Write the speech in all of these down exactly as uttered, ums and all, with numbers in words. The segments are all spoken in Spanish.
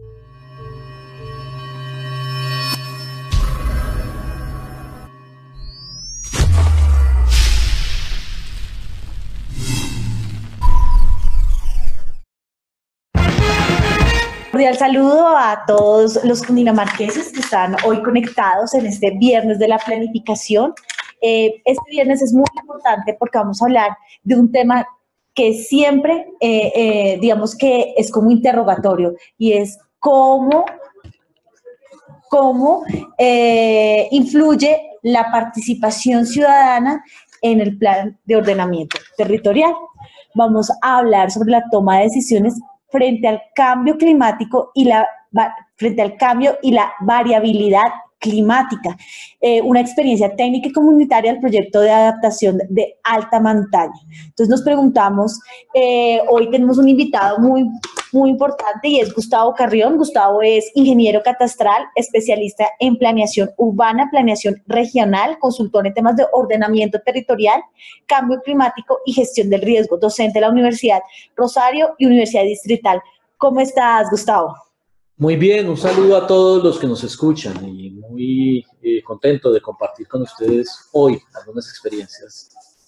Cordial saludo a todos los cundinamarqueses que están hoy conectados en este viernes de la planificación. Eh, este viernes es muy importante porque vamos a hablar de un tema que siempre, eh, eh, digamos que es como interrogatorio, y es cómo, cómo eh, influye la participación ciudadana en el plan de ordenamiento territorial. Vamos a hablar sobre la toma de decisiones frente al cambio climático y la frente al cambio y la variabilidad climática, eh, una experiencia técnica y comunitaria del proyecto de adaptación de alta montaña. Entonces nos preguntamos, eh, hoy tenemos un invitado muy, muy importante y es Gustavo Carrión. Gustavo es ingeniero catastral, especialista en planeación urbana, planeación regional, consultor en temas de ordenamiento territorial, cambio climático y gestión del riesgo, docente de la Universidad Rosario y Universidad Distrital. ¿Cómo estás, Gustavo? Muy bien, un saludo a todos los que nos escuchan y muy eh, contento de compartir con ustedes hoy algunas experiencias.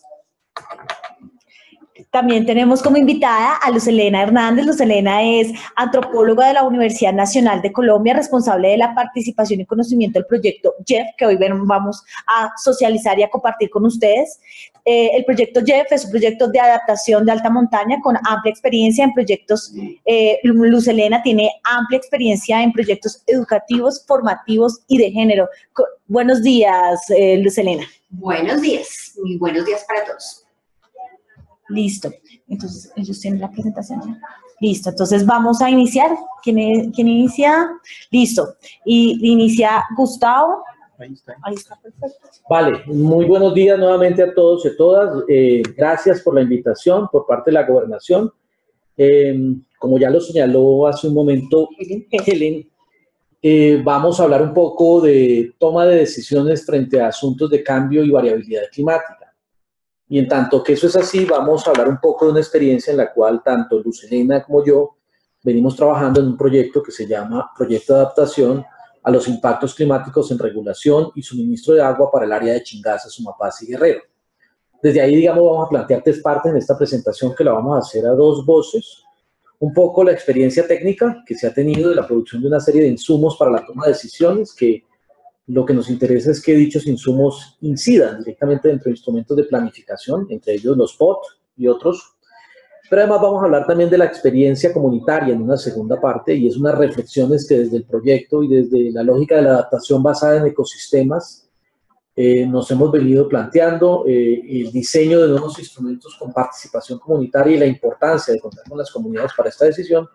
También tenemos como invitada a Luz Helena Hernández. Luz Helena es antropóloga de la Universidad Nacional de Colombia, responsable de la participación y conocimiento del proyecto J E F, que hoy vamos a socializar y a compartir con ustedes. Eh, el proyecto J E F es un proyecto de adaptación de alta montaña con amplia experiencia en proyectos. Eh, Luz Helena tiene amplia experiencia en proyectos educativos, formativos y de género. Co- buenos días, eh, Luz Helena. Buenos días, muy buenos días para todos. Listo. Entonces, ellos tienen la presentación ya. Listo. Entonces, vamos a iniciar. ¿Quién, es, ¿quién inicia? Listo. Y inicia Gustavo. Ahí está. Ahí está, perfecto. Vale, muy buenos días nuevamente a todos y a todas. Eh, gracias por la invitación por parte de la Gobernación. Eh, como ya lo señaló hace un momento Helen, eh, vamos a hablar un poco de toma de decisiones frente a asuntos de cambio y variabilidad climática. Y en tanto que eso es así, vamos a hablar un poco de una experiencia en la cual tanto Luz Helena como yo venimos trabajando en un proyecto que se llama Proyecto de Adaptación a los Impactos Climáticos en Regulación y Suministro de Agua para el área de Chingaza, Sumapaz y Guerrero. Desde ahí, digamos, vamos a plantear tres partes en esta presentación que la vamos a hacer a dos voces. Un poco la experiencia técnica que se ha tenido de la producción de una serie de insumos para la toma de decisiones, que lo que nos interesa es que dichos insumos incidan directamente dentro de instrumentos de planificación, entre ellos los P O T y otros. Pero además vamos a hablar también de la experiencia comunitaria en una segunda parte, y es unas reflexiones que desde el proyecto y desde la lógica de la adaptación basada en ecosistemas eh, nos hemos venido planteando, eh, el diseño de nuevos instrumentos con participación comunitaria y la importancia de contar con las comunidades para esta decisión,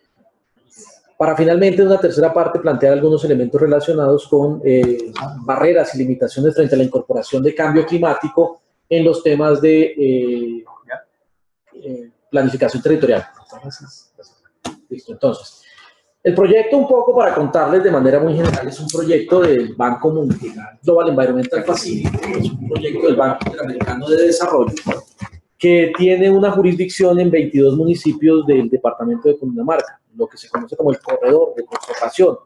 para finalmente en una tercera parte plantear algunos elementos relacionados con eh, barreras y limitaciones frente a la incorporación de cambio climático en los temas de eh, eh, planificación territorial. Listo, entonces, el proyecto, un poco para contarles de manera muy general, es un proyecto del Banco Mundial Global Environmental Facility, es un proyecto del Banco Interamericano de Desarrollo, que tiene una jurisdicción en veintidós municipios del departamento de Cundinamarca, lo que se conoce como el corredor de conservación.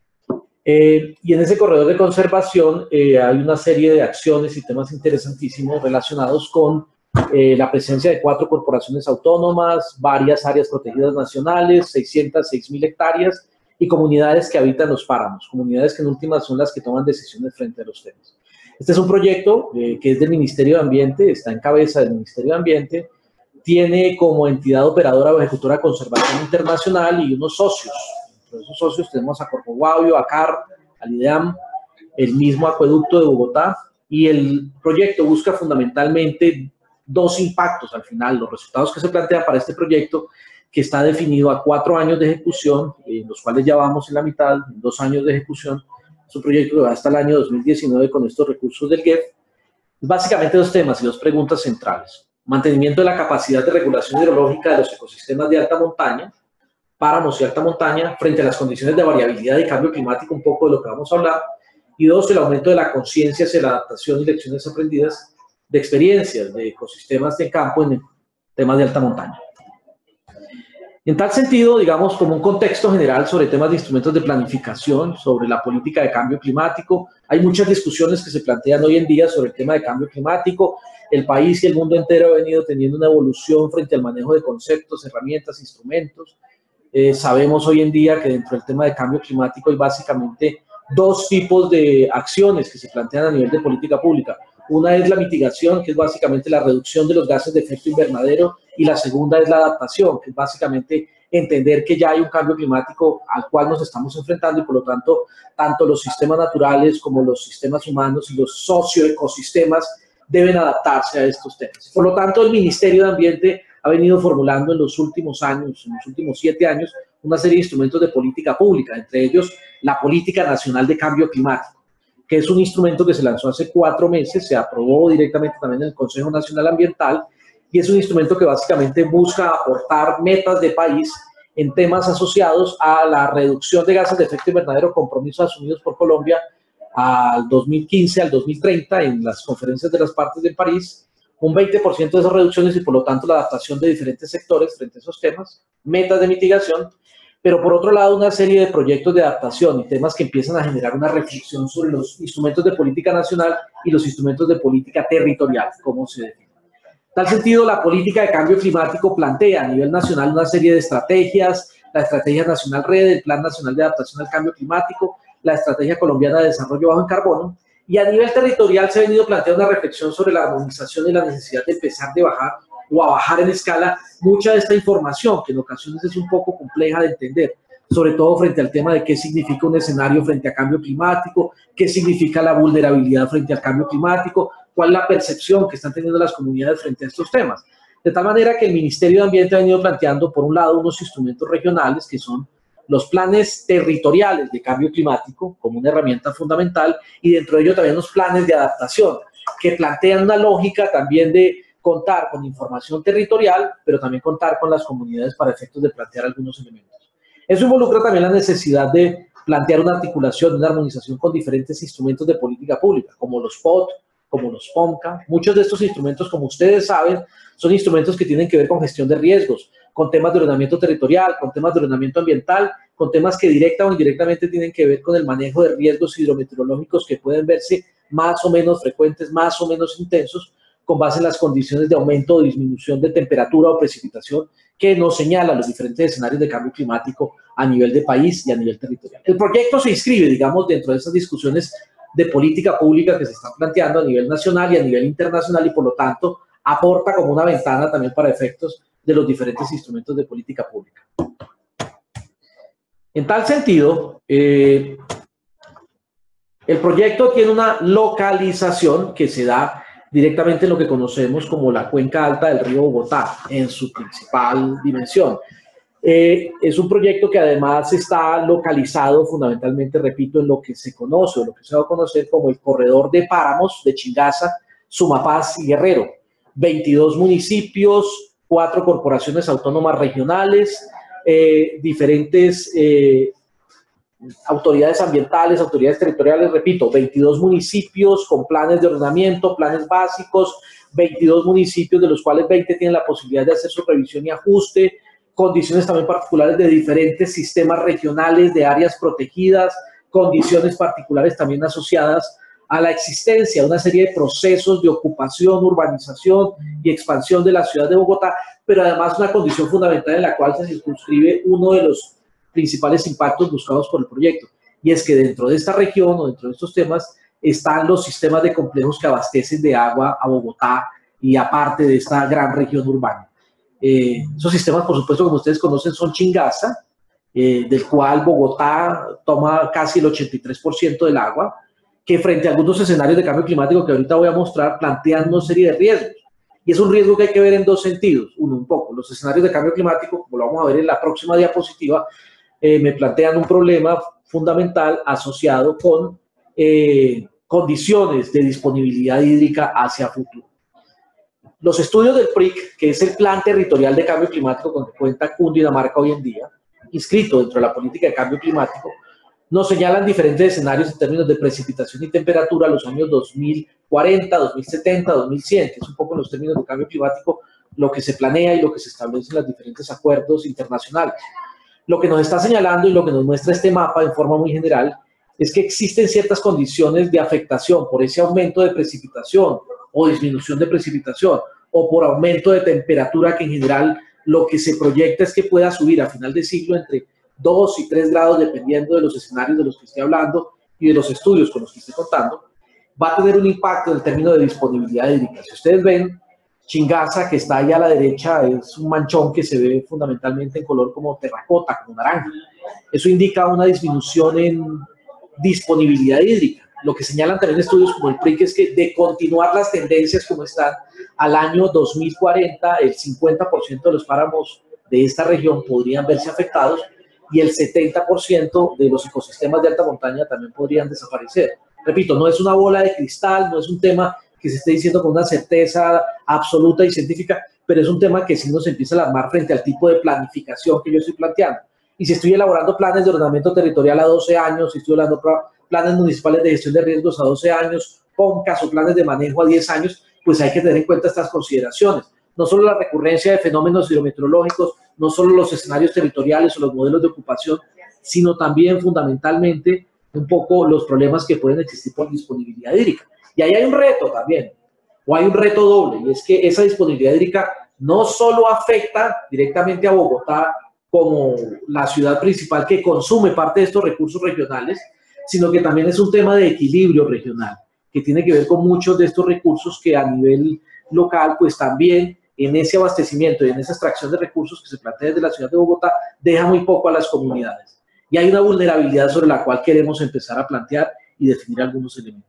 Eh, y en ese corredor de conservación eh, hay una serie de acciones y temas interesantísimos relacionados con eh, la presencia de cuatro corporaciones autónomas, varias áreas protegidas nacionales, seiscientas seis mil hectáreas y comunidades que habitan los páramos, comunidades que en últimas son las que toman decisiones frente a los temas. Este es un proyecto eh, que es del Ministerio de Ambiente, está en cabeza del Ministerio de Ambiente, tiene como entidad operadora o ejecutora Conservación Internacional y unos socios. Entre esos socios tenemos a Corpo Guavio, a C A R, al IDEAM, el mismo acueducto de Bogotá, y el proyecto busca fundamentalmente dos impactos al final, los resultados que se plantean para este proyecto, que está definido a cuatro años de ejecución, en los cuales ya vamos en la mitad, dos años de ejecución. Es un proyecto que va hasta el año dos mil diecinueve con estos recursos del G E F. Básicamente dos temas y dos preguntas centrales. Mantenimiento de la capacidad de regulación hidrológica de los ecosistemas de alta montaña, páramos y alta montaña, frente a las condiciones de variabilidad y cambio climático, un poco de lo que vamos a hablar. Y dos, el aumento de la conciencia hacia la adaptación y lecciones aprendidas de experiencias de ecosistemas de campo en temas de alta montaña. En tal sentido, digamos, como un contexto general sobre temas de instrumentos de planificación, sobre la política de cambio climático, hay muchas discusiones que se plantean hoy en día sobre el tema de cambio climático. El país y el mundo entero ha venido teniendo una evolución frente al manejo de conceptos, herramientas, instrumentos. Eh, sabemos hoy en día que dentro del tema de cambio climático hay básicamente dos tipos de acciones que se plantean a nivel de política pública. Una es la mitigación, que es básicamente la reducción de los gases de efecto invernadero, y la segunda es la adaptación, que es básicamente entender que ya hay un cambio climático al cual nos estamos enfrentando y por lo tanto, tanto los sistemas naturales como los sistemas humanos y los socioecosistemas deben adaptarse a estos temas. Por lo tanto, el Ministerio de Ambiente ha venido formulando en los últimos años, en los últimos siete años, una serie de instrumentos de política pública, entre ellos la Política Nacional de Cambio Climático, que es un instrumento que se lanzó hace cuatro meses, se aprobó directamente también en el Consejo Nacional Ambiental, y es un instrumento que básicamente busca aportar metas de país en temas asociados a la reducción de gases de efecto invernadero, compromisos asumidos por Colombia al dos mil quince, al dos mil treinta, en las conferencias de las partes de París, un veinte por ciento de esas reducciones y por lo tanto la adaptación de diferentes sectores frente a esos temas, metas de mitigación, pero por otro lado una serie de proyectos de adaptación y temas que empiezan a generar una reflexión sobre los instrumentos de política nacional y los instrumentos de política territorial, como se define. En tal sentido, la política de cambio climático plantea a nivel nacional una serie de estrategias, la Estrategia Nacional RED, el Plan Nacional de Adaptación al Cambio Climático, la Estrategia Colombiana de Desarrollo Bajo en Carbono, y a nivel territorial se ha venido planteando una reflexión sobre la armonización y la necesidad de empezar de bajar o a bajar en escala mucha de esta información, que en ocasiones es un poco compleja de entender, sobre todo frente al tema de qué significa un escenario frente a cambio climático, qué significa la vulnerabilidad frente al cambio climático, cuál es la percepción que están teniendo las comunidades frente a estos temas. De tal manera que el Ministerio de Ambiente ha venido planteando, por un lado, unos instrumentos regionales, que son los planes territoriales de cambio climático, como una herramienta fundamental, y dentro de ello también los planes de adaptación, que plantean una lógica también de contar con información territorial, pero también contar con las comunidades para efectos de plantear algunos elementos. Eso involucra también la necesidad de plantear una articulación, una armonización con diferentes instrumentos de política pública, como los P O T, como los POMCA. Muchos de estos instrumentos, como ustedes saben, son instrumentos que tienen que ver con gestión de riesgos, con temas de ordenamiento territorial, con temas de ordenamiento ambiental, con temas que directa o indirectamente tienen que ver con el manejo de riesgos hidrometeorológicos que pueden verse más o menos frecuentes, más o menos intensos, con base en las condiciones de aumento o disminución de temperatura o precipitación que nos señalan los diferentes escenarios de cambio climático a nivel de país y a nivel territorial. El proyecto se inscribe, digamos, dentro de esas discusiones de política pública que se están planteando a nivel nacional y a nivel internacional y, por lo tanto, aporta como una ventana también para efectos de los diferentes instrumentos de política pública. En tal sentido, eh, el proyecto tiene una localización que se da directamente en lo que conocemos como la cuenca alta del río Bogotá, en su principal dimensión. Eh, es un proyecto que además está localizado fundamentalmente, repito, en lo que se conoce, o lo que se va a conocer como el corredor de páramos de Chingaza, Sumapaz y Guerrero. veintidós municipios, cuatro corporaciones autónomas regionales, eh, diferentes eh, autoridades ambientales, autoridades territoriales, repito, veintidós municipios con planes de ordenamiento, planes básicos, veintidós municipios de los cuales veinte tienen la posibilidad de hacer su revisión y ajuste, condiciones también particulares de diferentes sistemas regionales de áreas protegidas, condiciones particulares también asociadas a la existencia de una serie de procesos de ocupación, urbanización y expansión de la ciudad de Bogotá, pero además una condición fundamental en la cual se circunscribe uno de los principales impactos buscados por el proyecto, y es que dentro de esta región o dentro de estos temas están los sistemas de complejos que abastecen de agua a Bogotá y aparte de esta gran región urbana. Eh, esos sistemas, por supuesto, como ustedes conocen, son Chingaza, eh, del cual Bogotá toma casi el ochenta y tres por ciento del agua, que frente a algunos escenarios de cambio climático que ahorita voy a mostrar, plantean una serie de riesgos. Y es un riesgo que hay que ver en dos sentidos. Uno, un poco, los escenarios de cambio climático, como lo vamos a ver en la próxima diapositiva, eh, me plantean un problema fundamental asociado con eh, condiciones de disponibilidad hídrica hacia futuro. Los estudios del P R I C, que es el Plan Territorial de Cambio Climático con que cuenta Cundinamarca hoy en día, inscrito dentro de la política de cambio climático, nos señalan diferentes escenarios en términos de precipitación y temperatura a los años dos mil cuarenta, dos mil setenta, dos mil cien, que es un poco los términos de cambio climático lo que se planea y lo que se establece en los diferentes acuerdos internacionales. Lo que nos está señalando y lo que nos muestra este mapa en forma muy general es que existen ciertas condiciones de afectación por ese aumento de precipitación o disminución de precipitación o por aumento de temperatura, que en general lo que se proyecta es que pueda subir a final de siglo entre dos y tres grados, dependiendo de los escenarios de los que esté hablando y de los estudios con los que esté contando, va a tener un impacto en el término de disponibilidad hídrica. Si ustedes ven, Chingaza, que está ahí a la derecha, es un manchón que se ve fundamentalmente en color como terracota, como naranja. Eso indica una disminución en disponibilidad hídrica. Lo que señalan también estudios como el P R I C es que de continuar las tendencias como están, al año dos mil cuarenta, el cincuenta por ciento de los páramos de esta región podrían verse afectados y el setenta por ciento de los ecosistemas de alta montaña también podrían desaparecer. Repito, no es una bola de cristal, no es un tema que se esté diciendo con una certeza absoluta y científica, pero es un tema que sí nos empieza a alarmar frente al tipo de planificación que yo estoy planteando. Y si estoy elaborando planes de ordenamiento territorial a doce años, si estoy elaborando planes municipales de gestión de riesgos a doce años, PONCAS o planes de manejo a diez años, pues hay que tener en cuenta estas consideraciones. No solo la recurrencia de fenómenos hidrometeorológicos, no solo los escenarios territoriales o los modelos de ocupación, sino también fundamentalmente un poco los problemas que pueden existir por disponibilidad hídrica. Y ahí hay un reto también, o hay un reto doble, y es que esa disponibilidad hídrica no solo afecta directamente a Bogotá como la ciudad principal que consume parte de estos recursos regionales, sino que también es un tema de equilibrio regional, que tiene que ver con muchos de estos recursos que a nivel local, pues también en ese abastecimiento y en esa extracción de recursos que se plantea desde la ciudad de Bogotá, deja muy poco a las comunidades. Y hay una vulnerabilidad sobre la cual queremos empezar a plantear y definir algunos elementos.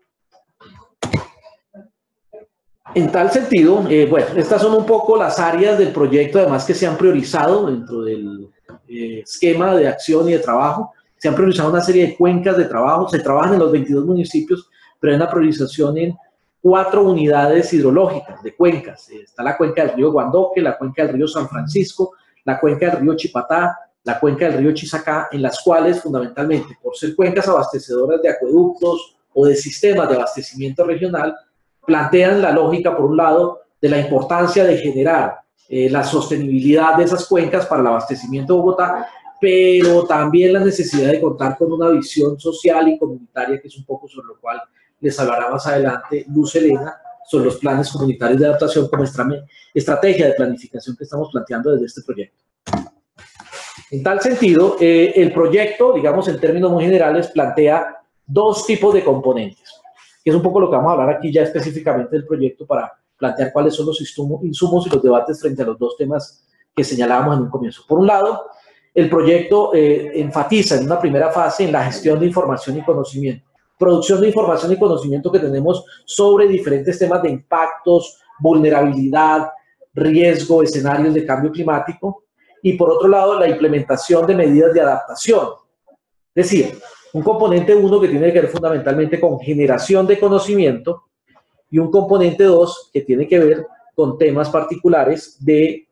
En tal sentido, eh, bueno, estas son un poco las áreas del proyecto, además que se han priorizado dentro del eh, esquema de acción y de trabajo. Se han priorizado una serie de cuencas de trabajo, se trabajan en los veintidós municipios, pero hay una priorización en cuatro unidades hidrológicas de cuencas. Está la cuenca del río Guandoque, la cuenca del río San Francisco, la cuenca del río Chipatá, la cuenca del río Chisacá, en las cuales fundamentalmente, por ser cuencas abastecedoras de acueductos o de sistemas de abastecimiento regional, plantean la lógica, por un lado, de la importancia de generar eh, la sostenibilidad de esas cuencas para el abastecimiento de Bogotá, pero también la necesidad de contar con una visión social y comunitaria, que es un poco sobre lo cual les hablará más adelante Luz Helena, sobre los planes comunitarios de adaptación como estrategia de planificación que estamos planteando desde este proyecto. En tal sentido, eh, el proyecto, digamos en términos muy generales, plantea dos tipos de componentes, que es un poco lo que vamos a hablar aquí ya específicamente del proyecto para plantear cuáles son los insumos y los debates frente a los dos temas que señalábamos en un comienzo. Por un lado, el proyecto eh, enfatiza en una primera fase en la gestión de información y conocimiento, producción de información y conocimiento que tenemos sobre diferentes temas de impactos, vulnerabilidad, riesgo, escenarios de cambio climático, y por otro lado, la implementación de medidas de adaptación. Es decir, un componente uno que tiene que ver fundamentalmente con generación de conocimiento y un componente dos que tiene que ver con temas particulares de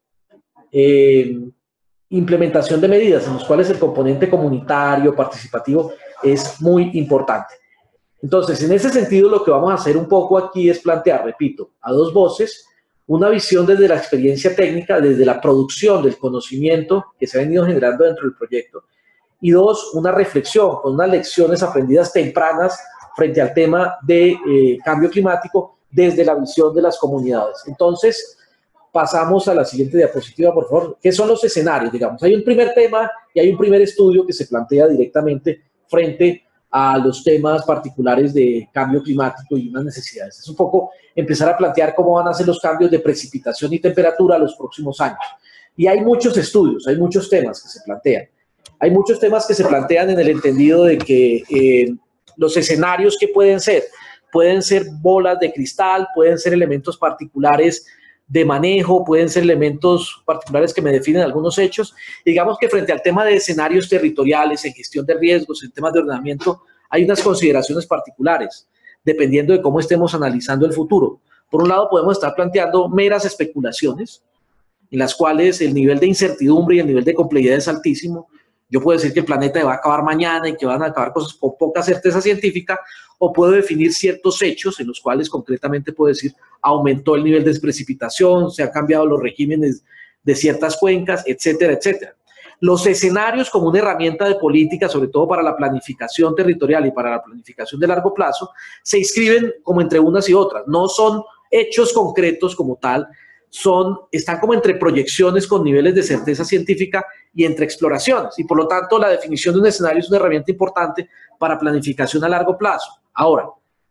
eh, implementación de medidas, en los cuales el componente comunitario, participativo, es muy importante. Entonces, en ese sentido, lo que vamos a hacer un poco aquí es plantear, repito, a dos voces, una visión desde la experiencia técnica, desde la producción del conocimiento que se ha venido generando dentro del proyecto, y dos, una reflexión con unas lecciones aprendidas tempranas frente al tema de eh, cambio climático desde la visión de las comunidades. Entonces, pasamos a la siguiente diapositiva, por favor. ¿Qué son los escenarios? Digamos, hay un primer tema y hay un primer estudio que se plantea directamente frente a los temas particulares de cambio climático y unas necesidades. Es un poco empezar a plantear cómo van a ser los cambios de precipitación y temperatura los próximos años. Y hay muchos estudios, hay muchos temas que se plantean. Hay muchos temas que se plantean en el entendido de que eh, los escenarios que pueden ser, pueden ser bolas de cristal, pueden ser elementos particulares de manejo, pueden ser elementos particulares que me definen algunos hechos. Digamos que frente al tema de escenarios territoriales, en gestión de riesgos, en temas de ordenamiento, hay unas consideraciones particulares, dependiendo de cómo estemos analizando el futuro. Por un lado, podemos estar planteando meras especulaciones, en las cuales el nivel de incertidumbre y el nivel de complejidad es altísimo. Yo puedo decir que el planeta va a acabar mañana y que van a acabar cosas con poca certeza científica, o puedo definir ciertos hechos en los cuales concretamente puedo decir aumentó el nivel de precipitación, se han cambiado los regímenes de ciertas cuencas, etcétera, etcétera. Los escenarios como una herramienta de política, sobre todo para la planificación territorial y para la planificación de largo plazo, se inscriben como entre unas y otras. No son hechos concretos como tal, son, están como entre proyecciones con niveles de certeza científica y entre exploraciones. Y por lo tanto, la definición de un escenario es una herramienta importante para planificación a largo plazo. Ahora,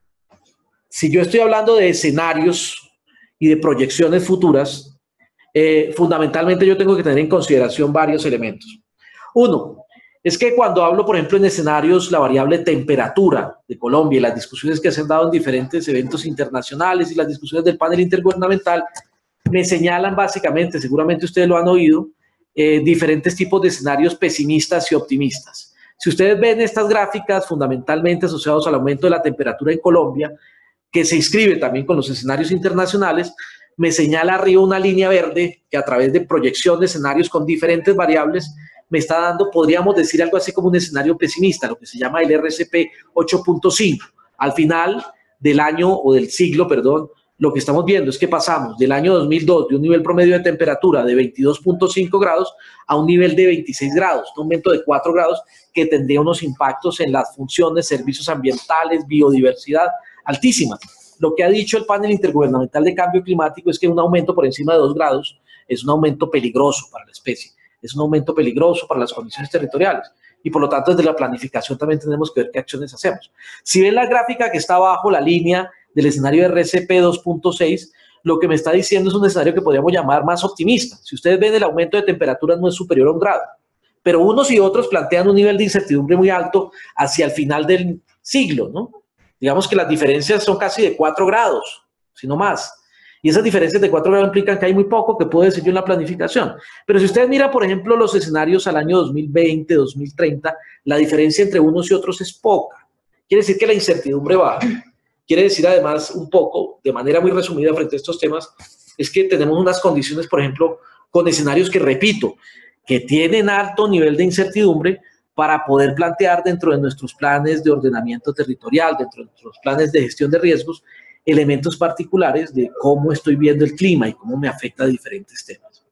si yo estoy hablando de escenarios y de proyecciones futuras, eh, fundamentalmente yo tengo que tener en consideración varios elementos. Uno, es que cuando hablo, por ejemplo, en escenarios, la variable temperatura de Colombia y las discusiones que se han dado en diferentes eventos internacionales y las discusiones del panel intergubernamental, me señalan básicamente, seguramente ustedes lo han oído, eh, diferentes tipos de escenarios pesimistas y optimistas. Si ustedes ven estas gráficas fundamentalmente asociadas al aumento de la temperatura en Colombia, que se inscribe también con los escenarios internacionales, me señala arriba una línea verde que a través de proyección de escenarios con diferentes variables me está dando, podríamos decir algo así como un escenario pesimista, lo que se llama el R C P ocho punto cinco. Al final del año o del siglo, perdón, lo que estamos viendo es que pasamos del año dos mil dos de un nivel promedio de temperatura de veintidós punto cinco grados a un nivel de veintiséis grados, un aumento de cuatro grados que tendría unos impactos en las funciones, servicios ambientales, biodiversidad altísimas. Lo que ha dicho el panel intergubernamental de cambio climático es que un aumento por encima de dos grados es un aumento peligroso para la especie, es un aumento peligroso para las condiciones territoriales y por lo tanto desde la planificación también tenemos que ver qué acciones hacemos. Si ven la gráfica que está abajo, la línea del escenario R C P dos punto seis, lo que me está diciendo es un escenario que podríamos llamar más optimista. Si ustedes ven, el aumento de temperaturas no es superior a un grado, pero unos y otros plantean un nivel de incertidumbre muy alto hacia el final del siglo, ¿no? Digamos que las diferencias son casi de cuatro grados, si no más. Y esas diferencias de cuatro grados implican que hay muy poco que puedo decir yo en la planificación. Pero si ustedes miran, por ejemplo, los escenarios al año dos mil veinte, dos mil treinta, la diferencia entre unos y otros es poca. Quiere decir que la incertidumbre baja. Quiere decir además un poco, de manera muy resumida frente a estos temas, es que tenemos unas condiciones, por ejemplo, con escenarios que, repito, que tienen alto nivel de incertidumbre para poder plantear dentro de nuestros planes de ordenamiento territorial, dentro de nuestros planes de gestión de riesgos, elementos particulares de cómo estoy viendo el clima y cómo me afecta a diferentes temas.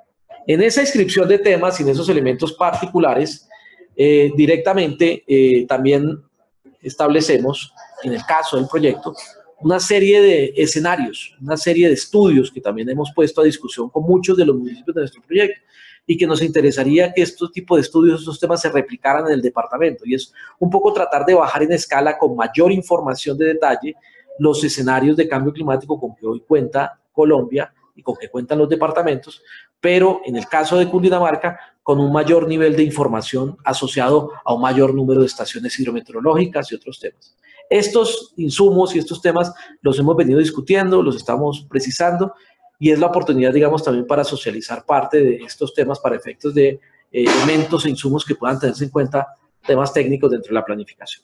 En esa inscripción de temas y en esos elementos particulares, eh, directamente eh, también establecemos, en el caso del proyecto, una serie de escenarios, una serie de estudios que también hemos puesto a discusión con muchos de los municipios de nuestro proyecto y que nos interesaría que estos tipos de estudios, estos temas se replicaran en el departamento, y es un poco tratar de bajar en escala con mayor información de detalle los escenarios de cambio climático con que hoy cuenta Colombia y con que cuentan los departamentos, pero en el caso de Cundinamarca, con un mayor nivel de información asociado a un mayor número de estaciones hidrometeorológicas y otros temas. Estos insumos y estos temas los hemos venido discutiendo, los estamos precisando, y es la oportunidad, digamos, también para socializar parte de estos temas para efectos de eh, elementos e insumos que puedan tenerse en cuenta, temas técnicos dentro de la planificación.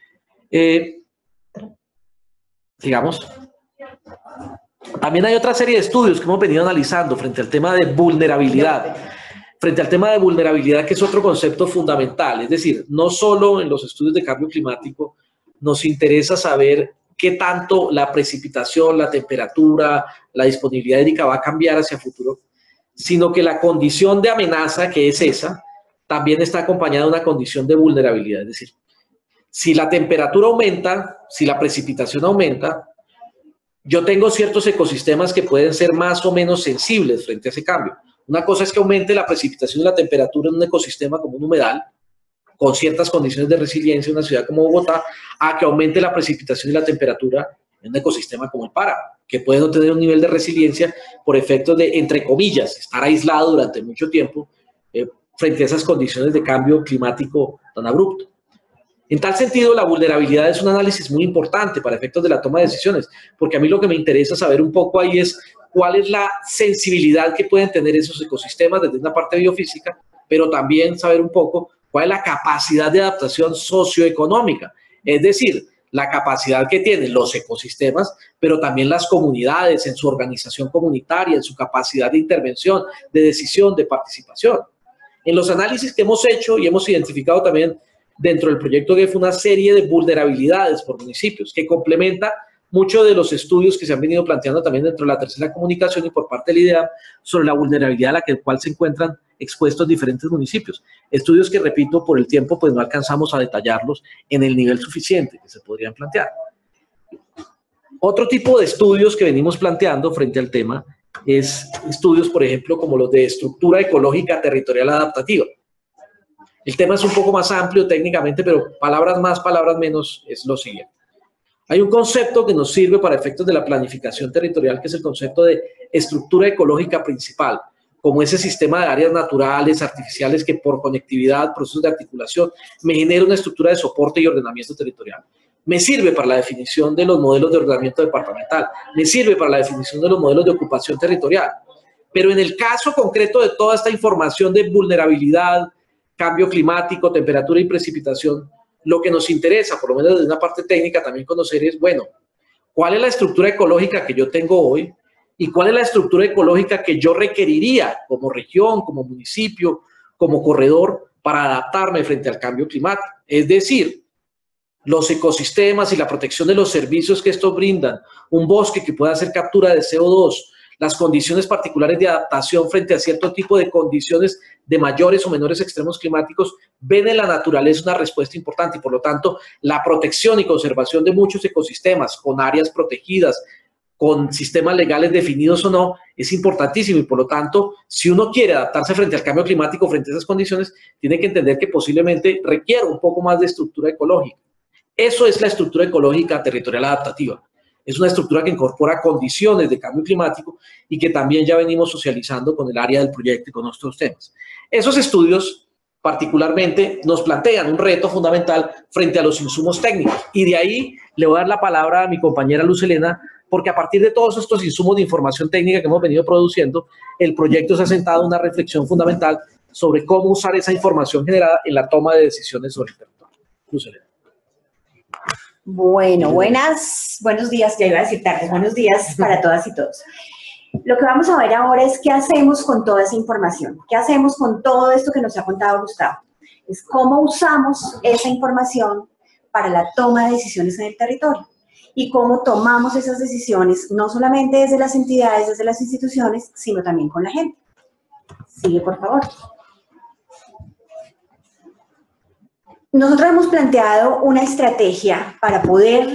Eh, digamos, también hay otra serie de estudios que hemos venido analizando frente al tema de vulnerabilidad. Frente al tema de vulnerabilidad, que es otro concepto fundamental, es decir, no solo en los estudios de cambio climático nos interesa saber qué tanto la precipitación, la temperatura, la disponibilidad hídrica va a cambiar hacia el futuro, sino que la condición de amenaza, que es esa, también está acompañada de una condición de vulnerabilidad. Es decir, si la temperatura aumenta, si la precipitación aumenta, yo tengo ciertos ecosistemas que pueden ser más o menos sensibles frente a ese cambio. Una cosa es que aumente la precipitación y la temperatura en un ecosistema como un humedal, con ciertas condiciones de resiliencia en una ciudad como Bogotá, a que aumente la precipitación y la temperatura en un ecosistema como el páramo, que puede no tener un nivel de resiliencia por efectos de, entre comillas, estar aislado durante mucho tiempo eh, frente a esas condiciones de cambio climático tan abrupto. En tal sentido, la vulnerabilidad es un análisis muy importante para efectos de la toma de decisiones, porque a mí lo que me interesa saber un poco ahí es cuál es la sensibilidad que pueden tener esos ecosistemas desde una parte biofísica, pero también saber un poco cuál es la capacidad de adaptación socioeconómica, es decir, la capacidad que tienen los ecosistemas, pero también las comunidades en su organización comunitaria, en su capacidad de intervención, de decisión, de participación. En los análisis que hemos hecho y hemos identificado también dentro del proyecto G E F una serie de vulnerabilidades por municipios que complementa muchos de los estudios que se han venido planteando también dentro de la tercera comunicación y por parte del I D E A M sobre la vulnerabilidad a la que, cual se encuentran expuestos diferentes municipios. Estudios que, repito, por el tiempo pues no alcanzamos a detallarlos en el nivel suficiente que se podrían plantear. Otro tipo de estudios que venimos planteando frente al tema es estudios, por ejemplo, como los de estructura ecológica territorial adaptativa. El tema es un poco más amplio técnicamente, pero palabras más, palabras menos es lo siguiente. Hay un concepto que nos sirve para efectos de la planificación territorial, que es el concepto de estructura ecológica principal, como ese sistema de áreas naturales, artificiales, que por conectividad, procesos de articulación, me genera una estructura de soporte y ordenamiento territorial. Me sirve para la definición de los modelos de ordenamiento departamental, me sirve para la definición de los modelos de ocupación territorial. Pero en el caso concreto de toda esta información de vulnerabilidad, cambio climático, temperatura y precipitación, lo que nos interesa, por lo menos desde una parte técnica, también conocer es, bueno, ¿cuál es la estructura ecológica que yo tengo hoy? ¿Y cuál es la estructura ecológica que yo requeriría como región, como municipio, como corredor para adaptarme frente al cambio climático? Es decir, los ecosistemas y la protección de los servicios que estos brindan, un bosque que pueda hacer captura de C O dos, las condiciones particulares de adaptación frente a cierto tipo de condiciones de mayores o menores extremos climáticos, ven en la naturaleza una respuesta importante y por lo tanto la protección y conservación de muchos ecosistemas con áreas protegidas, con sistemas legales definidos o no, es importantísimo y por lo tanto, si uno quiere adaptarse frente al cambio climático, frente a esas condiciones, tiene que entender que posiblemente requiere un poco más de estructura ecológica. Eso es la estructura ecológica territorial adaptativa. Es una estructura que incorpora condiciones de cambio climático y que también ya venimos socializando con el área del proyecto y con nuestros temas. Esos estudios particularmente nos plantean un reto fundamental frente a los insumos técnicos y de ahí le voy a dar la palabra a mi compañera Luz Helena porque a partir de todos estos insumos de información técnica que hemos venido produciendo, el proyecto se ha sentado en una reflexión fundamental sobre cómo usar esa información generada en la toma de decisiones sobre el territorio. Luz Helena. Bueno, buenas, buenos días, ya iba a decir tardes, buenos días para todas y todos. Lo que vamos a ver ahora es qué hacemos con toda esa información, qué hacemos con todo esto que nos ha contado Gustavo. Es cómo usamos esa información para la toma de decisiones en el territorio y cómo tomamos esas decisiones, no solamente desde las entidades, desde las instituciones, sino también con la gente. Sigue, por favor. Nosotros hemos planteado una estrategia para poder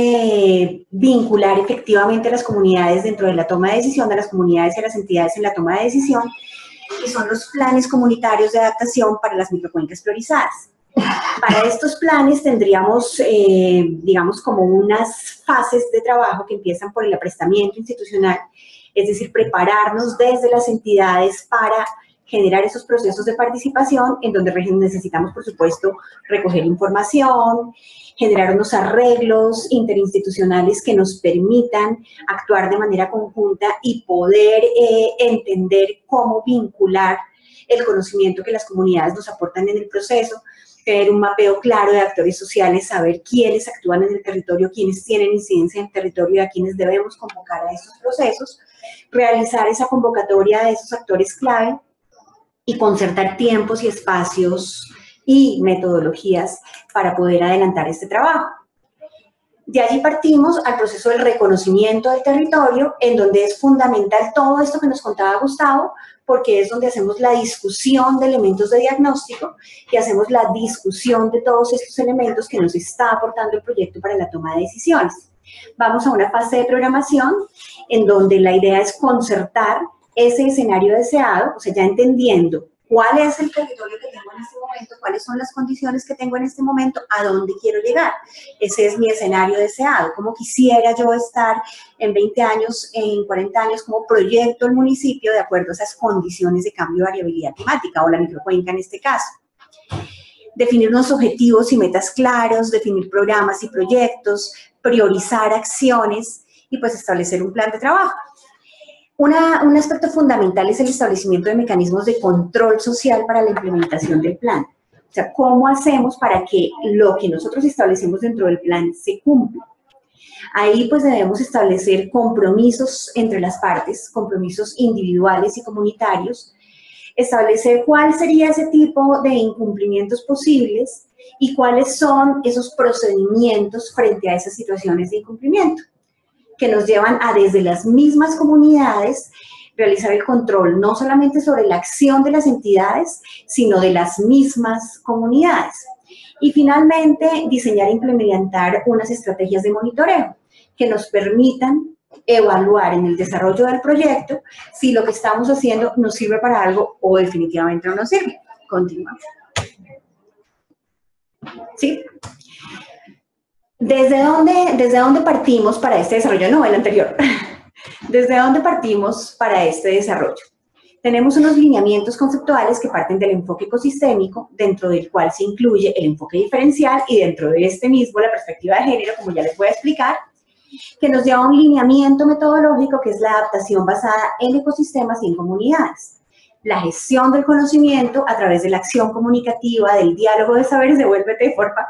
eh, vincular efectivamente a las comunidades dentro de la toma de decisión, de las comunidades y a las entidades en la toma de decisión, y son los planes comunitarios de adaptación para las microcuencas priorizadas. Para estos planes tendríamos, eh, digamos, como unas fases de trabajo que empiezan por el aprestamiento institucional, es decir, prepararnos desde las entidades para generar esos procesos de participación en donde necesitamos, por supuesto, recoger información, generar unos arreglos interinstitucionales que nos permitan actuar de manera conjunta y poder eh, entender cómo vincular el conocimiento que las comunidades nos aportan en el proceso, tener un mapeo claro de actores sociales, saber quiénes actúan en el territorio, quiénes tienen incidencia en el territorio y a quienes debemos convocar a estos procesos, realizar esa convocatoria de esos actores clave, y concertar tiempos y espacios y metodologías para poder adelantar este trabajo. De allí partimos al proceso del reconocimiento del territorio, en donde es fundamental todo esto que nos contaba Gustavo, porque es donde hacemos la discusión de elementos de diagnóstico y hacemos la discusión de todos estos elementos que nos está aportando el proyecto para la toma de decisiones. Vamos a una fase de programación, en donde la idea es concertar ese escenario deseado, o sea, ya entendiendo cuál es el territorio que tengo en este momento, cuáles son las condiciones que tengo en este momento, a dónde quiero llegar. Ese es mi escenario deseado, cómo quisiera yo estar en veinte años, en cuarenta años, cómo proyecto el municipio de acuerdo a esas condiciones de cambio de variabilidad climática, o la microcuenca en este caso. Definir unos objetivos y metas claros, definir programas y proyectos, priorizar acciones y pues establecer un plan de trabajo. Una, un aspecto fundamental es el establecimiento de mecanismos de control social para la implementación del plan. O sea, ¿cómo hacemos para que lo que nosotros establecemos dentro del plan se cumpla? Ahí pues debemos establecer compromisos entre las partes, compromisos individuales y comunitarios, establecer cuál sería ese tipo de incumplimientos posibles y cuáles son esos procedimientos frente a esas situaciones de incumplimiento, que nos llevan a desde las mismas comunidades realizar el control no solamente sobre la acción de las entidades, sino de las mismas comunidades. Y finalmente, diseñar e implementar unas estrategias de monitoreo que nos permitan evaluar en el desarrollo del proyecto si lo que estamos haciendo nos sirve para algo o definitivamente no nos sirve. Continuamos. ¿Sí? ¿Desde dónde, desde dónde partimos para este desarrollo? No, el anterior. ¿Desde dónde partimos para este desarrollo? Tenemos unos lineamientos conceptuales que parten del enfoque ecosistémico, dentro del cual se incluye el enfoque diferencial y dentro de este mismo la perspectiva de género, como ya les voy a explicar, que nos lleva a un lineamiento metodológico que es la adaptación basada en ecosistemas y en comunidades. La gestión del conocimiento a través de la acción comunicativa, del diálogo de saberes, devuélvete, porfa,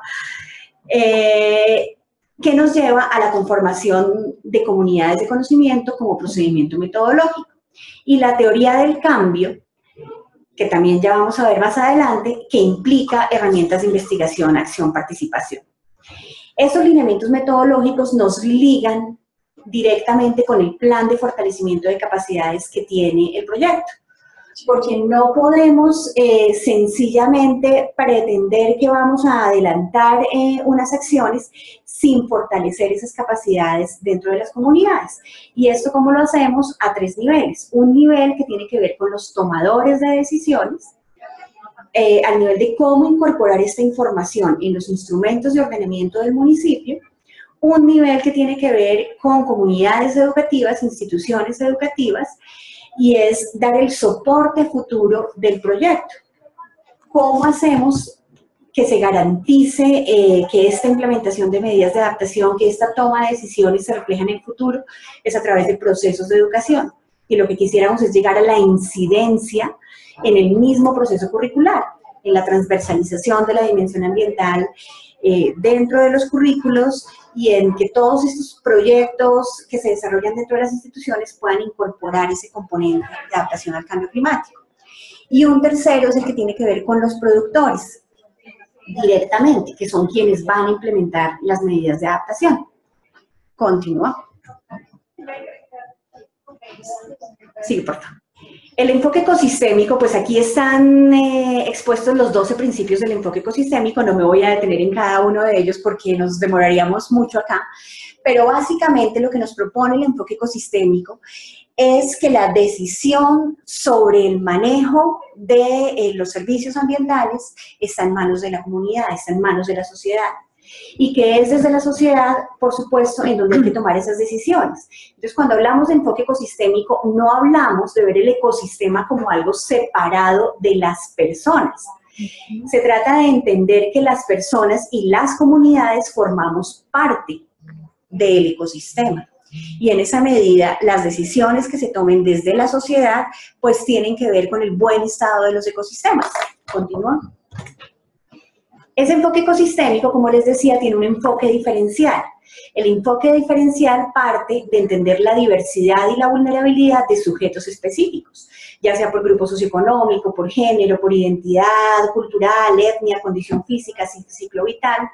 eh, que nos lleva a la conformación de comunidades de conocimiento como procedimiento metodológico. Y la teoría del cambio, que también ya vamos a ver más adelante, que implica herramientas de investigación, acción, participación. Estos lineamientos metodológicos nos ligan directamente con el plan de fortalecimiento de capacidades que tiene el proyecto, porque no podemos eh, sencillamente pretender que vamos a adelantar eh, unas acciones sin fortalecer esas capacidades dentro de las comunidades. Y esto, ¿cómo lo hacemos? A tres niveles. Un nivel que tiene que ver con los tomadores de decisiones, eh, al nivel de cómo incorporar esta información en los instrumentos de ordenamiento del municipio. Un nivel que tiene que ver con comunidades educativas, instituciones educativas, y es dar el soporte futuro del proyecto. ¿Cómo hacemos que se garantice eh, que esta implementación de medidas de adaptación, que esta toma de decisiones se refleja en el futuro? Es a través de procesos de educación. Y lo que quisiéramos es llegar a la incidencia en el mismo proceso curricular, en la transversalización de la dimensión ambiental eh, dentro de los currículos, y en que todos estos proyectos que se desarrollan dentro de las instituciones puedan incorporar ese componente de adaptación al cambio climático. Y un tercero es el que tiene que ver con los productores, directamente, que son quienes van a implementar las medidas de adaptación. Continúa. Sí, por favor. El enfoque ecosistémico, pues aquí están eh, expuestos los doce principios del enfoque ecosistémico. No me voy a detener en cada uno de ellos porque nos demoraríamos mucho acá, pero básicamente lo que nos propone el enfoque ecosistémico es que la decisión sobre el manejo de eh, los servicios ambientales está en manos de la comunidad, está en manos de la sociedad. Y que es desde la sociedad, por supuesto, en donde hay que tomar esas decisiones. Entonces, cuando hablamos de enfoque ecosistémico, no hablamos de ver el ecosistema como algo separado de las personas. Se trata de entender que las personas y las comunidades formamos parte del ecosistema. Y en esa medida, las decisiones que se tomen desde la sociedad, pues tienen que ver con el buen estado de los ecosistemas. Continúa. Ese enfoque ecosistémico, como les decía, tiene un enfoque diferencial. El enfoque diferencial parte de entender la diversidad y la vulnerabilidad de sujetos específicos, ya sea por grupo socioeconómico, por género, por identidad cultural, etnia, condición física, ciclo vital.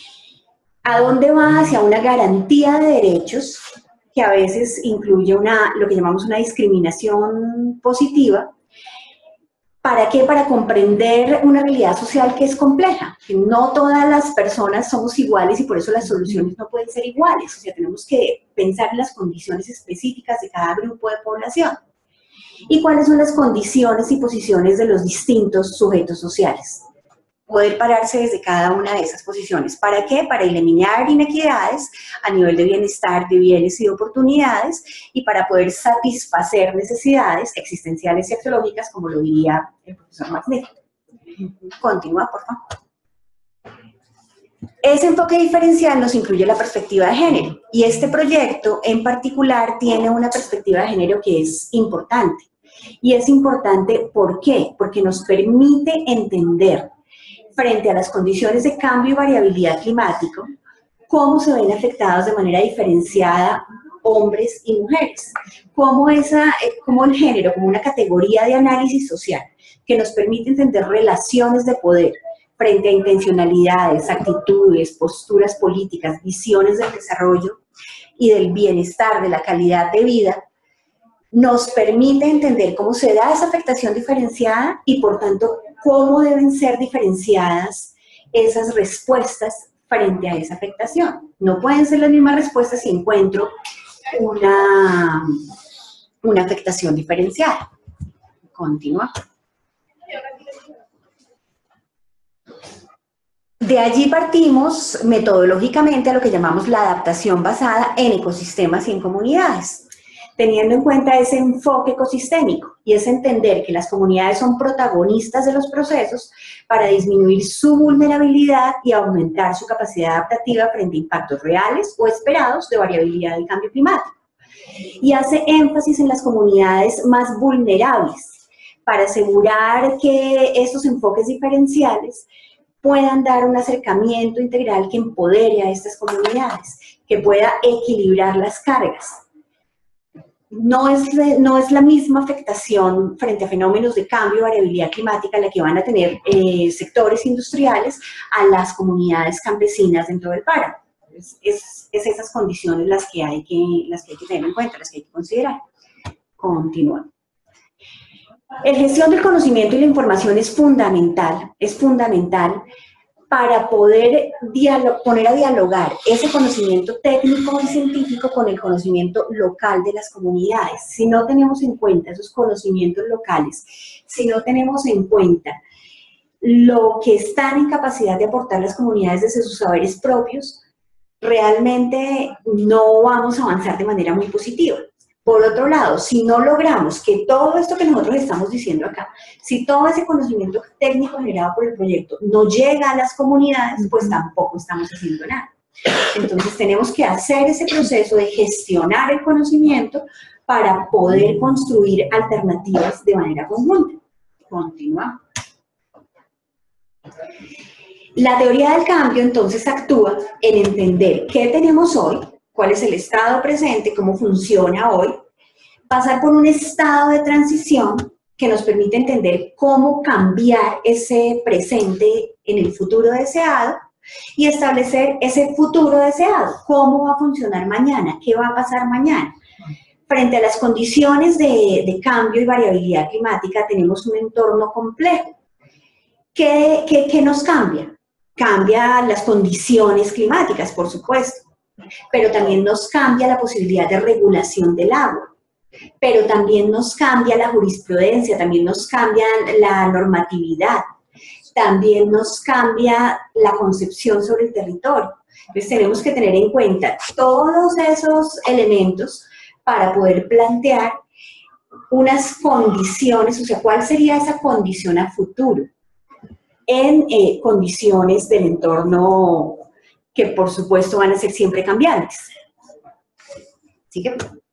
¿A dónde va? Hacia una garantía de derechos que a veces incluye una, lo que llamamos una discriminación positiva. ¿Para qué? Para comprender una realidad social que es compleja, que no todas las personas somos iguales y por eso las soluciones no pueden ser iguales. O sea, tenemos que pensar en las condiciones específicas de cada grupo de población. ¿Y cuáles son las condiciones y posiciones de los distintos sujetos sociales? Poder pararse desde cada una de esas posiciones. ¿Para qué? Para eliminar inequidades a nivel de bienestar, de bienes y de oportunidades, y para poder satisfacer necesidades existenciales y axiológicas, como lo diría el profesor Magnífico. Continúa, por favor. Ese enfoque diferencial nos incluye la perspectiva de género, y este proyecto en particular tiene una perspectiva de género que es importante. Y es importante, ¿por qué? Porque nos permite entender frente a las condiciones de cambio y variabilidad climático, cómo se ven afectados de manera diferenciada hombres y mujeres, como, esa, como el género, como una categoría de análisis social que nos permite entender relaciones de poder frente a intencionalidades, actitudes, posturas políticas, visiones del desarrollo y del bienestar, de la calidad de vida, nos permite entender cómo se da esa afectación diferenciada y, por tanto, cómo deben ser diferenciadas esas respuestas frente a esa afectación. No pueden ser las mismas respuestas si encuentro una, una afectación diferenciada. Continúa. De allí partimos metodológicamente a lo que llamamos la adaptación basada en ecosistemas y en comunidades, teniendo en cuenta ese enfoque ecosistémico, y es entender que las comunidades son protagonistas de los procesos para disminuir su vulnerabilidad y aumentar su capacidad adaptativa frente a impactos reales o esperados de variabilidad del cambio climático. Y hace énfasis en las comunidades más vulnerables para asegurar que estos enfoques diferenciales puedan dar un acercamiento integral que empodere a estas comunidades, que pueda equilibrar las cargas. No es, no es la misma afectación frente a fenómenos de cambio y variabilidad climática la que van a tener eh, sectores industriales a las comunidades campesinas dentro del páramo. Es, es, es esas condiciones las que, hay que, las que hay que tener en cuenta, las que hay que considerar. Continuamos. La gestión del conocimiento y la información es fundamental, es fundamental para poder poner a dialogar ese conocimiento técnico y científico con el conocimiento local de las comunidades. Si no tenemos en cuenta esos conocimientos locales, si no tenemos en cuenta lo que están en capacidad de aportar las comunidades desde sus saberes propios, realmente no vamos a avanzar de manera muy positiva. Por otro lado, si no logramos que todo esto que nosotros estamos diciendo acá, si todo ese conocimiento técnico generado por el proyecto no llega a las comunidades, pues tampoco estamos haciendo nada. Entonces tenemos que hacer ese proceso de gestionar el conocimiento para poder construir alternativas de manera conjunta. Continuamos. La teoría del cambio entonces actúa en entender qué tenemos hoy, cuál es el estado presente, cómo funciona hoy, pasar por un estado de transición que nos permite entender cómo cambiar ese presente en el futuro deseado y establecer ese futuro deseado, cómo va a funcionar mañana, qué va a pasar mañana. Frente a las condiciones de, de cambio y variabilidad climática tenemos un entorno complejo. ¿Qué, qué, qué nos cambia? Cambia las condiciones climáticas, por supuesto, pero también nos cambia la posibilidad de regulación del agua, pero también nos cambia la jurisprudencia, también nos cambia la normatividad, también nos cambia la concepción sobre el territorio. Entonces tenemos que tener en cuenta todos esos elementos para poder plantear unas condiciones, o sea, ¿cuál sería esa condición a futuro? En eh, condiciones del entorno que por supuesto van a ser siempre cambiantes. ¿Sigue?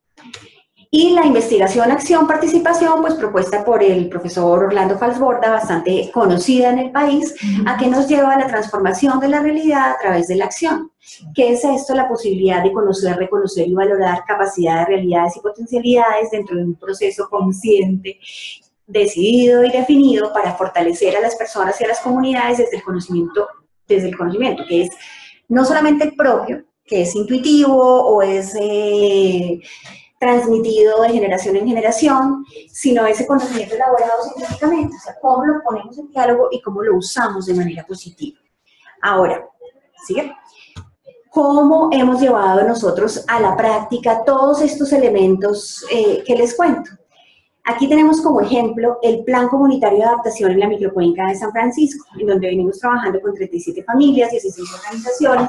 Y la investigación, acción, participación, pues propuesta por el profesor Orlando Falsborda, bastante conocida en el país, a que nos lleva a la transformación de la realidad a través de la acción. ¿Qué es esto? La posibilidad de conocer, reconocer y valorar capacidades, realidades y potencialidades dentro de un proceso consciente, decidido y definido para fortalecer a las personas y a las comunidades desde el conocimiento, desde el conocimiento, que es no solamente el propio, que es intuitivo o es eh, transmitido de generación en generación, sino ese conocimiento elaborado científicamente, o sea, cómo lo ponemos en diálogo y cómo lo usamos de manera positiva. Ahora, ¿sigue? ¿Cómo hemos llevado nosotros a la práctica todos estos elementos eh, que les cuento? Aquí tenemos como ejemplo el Plan Comunitario de Adaptación en la Microcuenca de San Francisco, en donde venimos trabajando con treinta y siete familias, dieciséis organizaciones.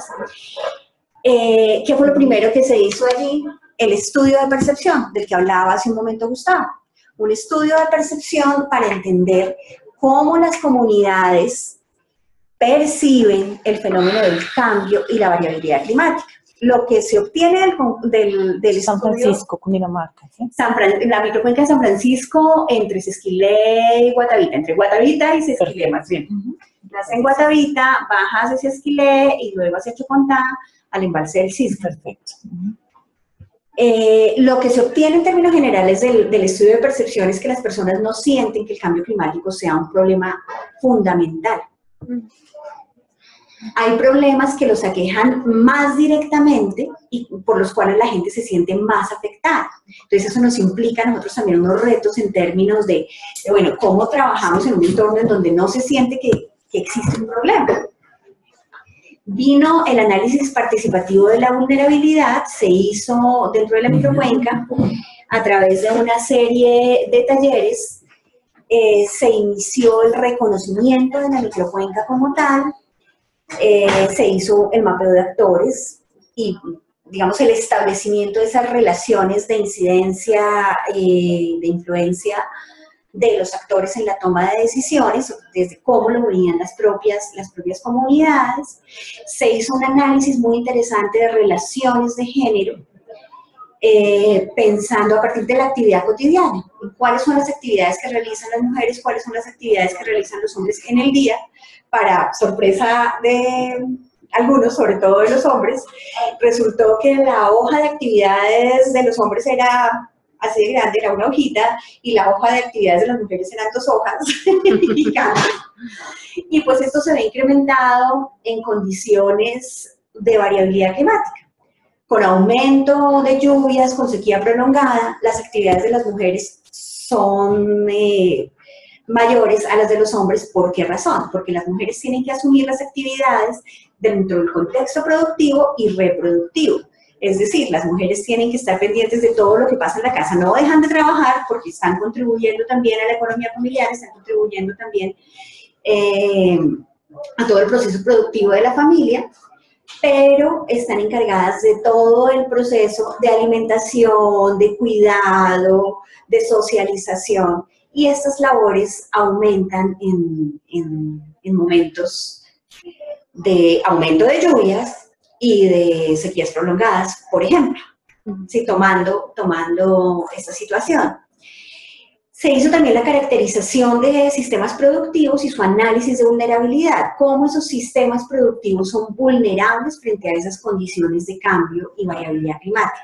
Eh, ¿Qué fue lo primero que se hizo allí? El estudio de percepción, del que hablaba hace un momento Gustavo. Un estudio de percepción para entender cómo las comunidades perciben el fenómeno del cambio y la variabilidad climática. Lo que se obtiene del, del, del San estudio, Francisco, Cundinamarca, ¿sí? San Fran, la microcuenca de San Francisco entre Sesquilé y Guatavita, entre Guatavita y Sesquilé. Perfecto. Más bien. Uh-huh. Nace en Guatavita, baja hacia Sesquilé y luego hacia Chocontá al embalse del Cisco. Perfecto. Uh-huh. Eh, lo que se obtiene en términos generales del, del estudio de percepción es que las personas no sienten que el cambio climático sea un problema fundamental. Hay problemas que los aquejan más directamente y por los cuales la gente se siente más afectada. Entonces eso nos implica a nosotros también unos retos en términos de, de bueno, cómo trabajamos en un entorno en donde no se siente que, que existe un problema. Vino el análisis participativo de la vulnerabilidad, se hizo dentro de la microcuenca a través de una serie de talleres, eh, se inició el reconocimiento de la microcuenca como tal, eh, se hizo el mapeo de actores y, digamos, el establecimiento de esas relaciones de incidencia, eh, de influencia de los actores en la toma de decisiones, desde cómo lo veían las propias, las propias comunidades. Se hizo un análisis muy interesante de relaciones de género, eh, pensando a partir de la actividad cotidiana, cuáles son las actividades que realizan las mujeres, cuáles son las actividades que realizan los hombres en el día, para sorpresa de algunos, sobre todo de los hombres, resultó que la hoja de actividades de los hombres era así de grande, era una hojita, y la hoja de actividades de las mujeres eran dos hojas gigantes. Y pues esto se ve incrementado en condiciones de variabilidad climática. Con aumento de lluvias, con sequía prolongada, las actividades de las mujeres son eh, mayores a las de los hombres. ¿Por qué razón? Porque las mujeres tienen que asumir las actividades dentro del contexto productivo y reproductivo. Es decir, las mujeres tienen que estar pendientes de todo lo que pasa en la casa, no dejan de trabajar porque están contribuyendo también a la economía familiar, están contribuyendo también eh, a todo el proceso productivo de la familia, pero están encargadas de todo el proceso de alimentación, de cuidado, de socialización, y estas labores aumentan en, en, en momentos de aumento de lluvias y de sequías prolongadas, por ejemplo, sí, tomando, tomando esta situación. Se hizo también la caracterización de sistemas productivos y su análisis de vulnerabilidad, cómo esos sistemas productivos son vulnerables frente a esas condiciones de cambio y variabilidad climática.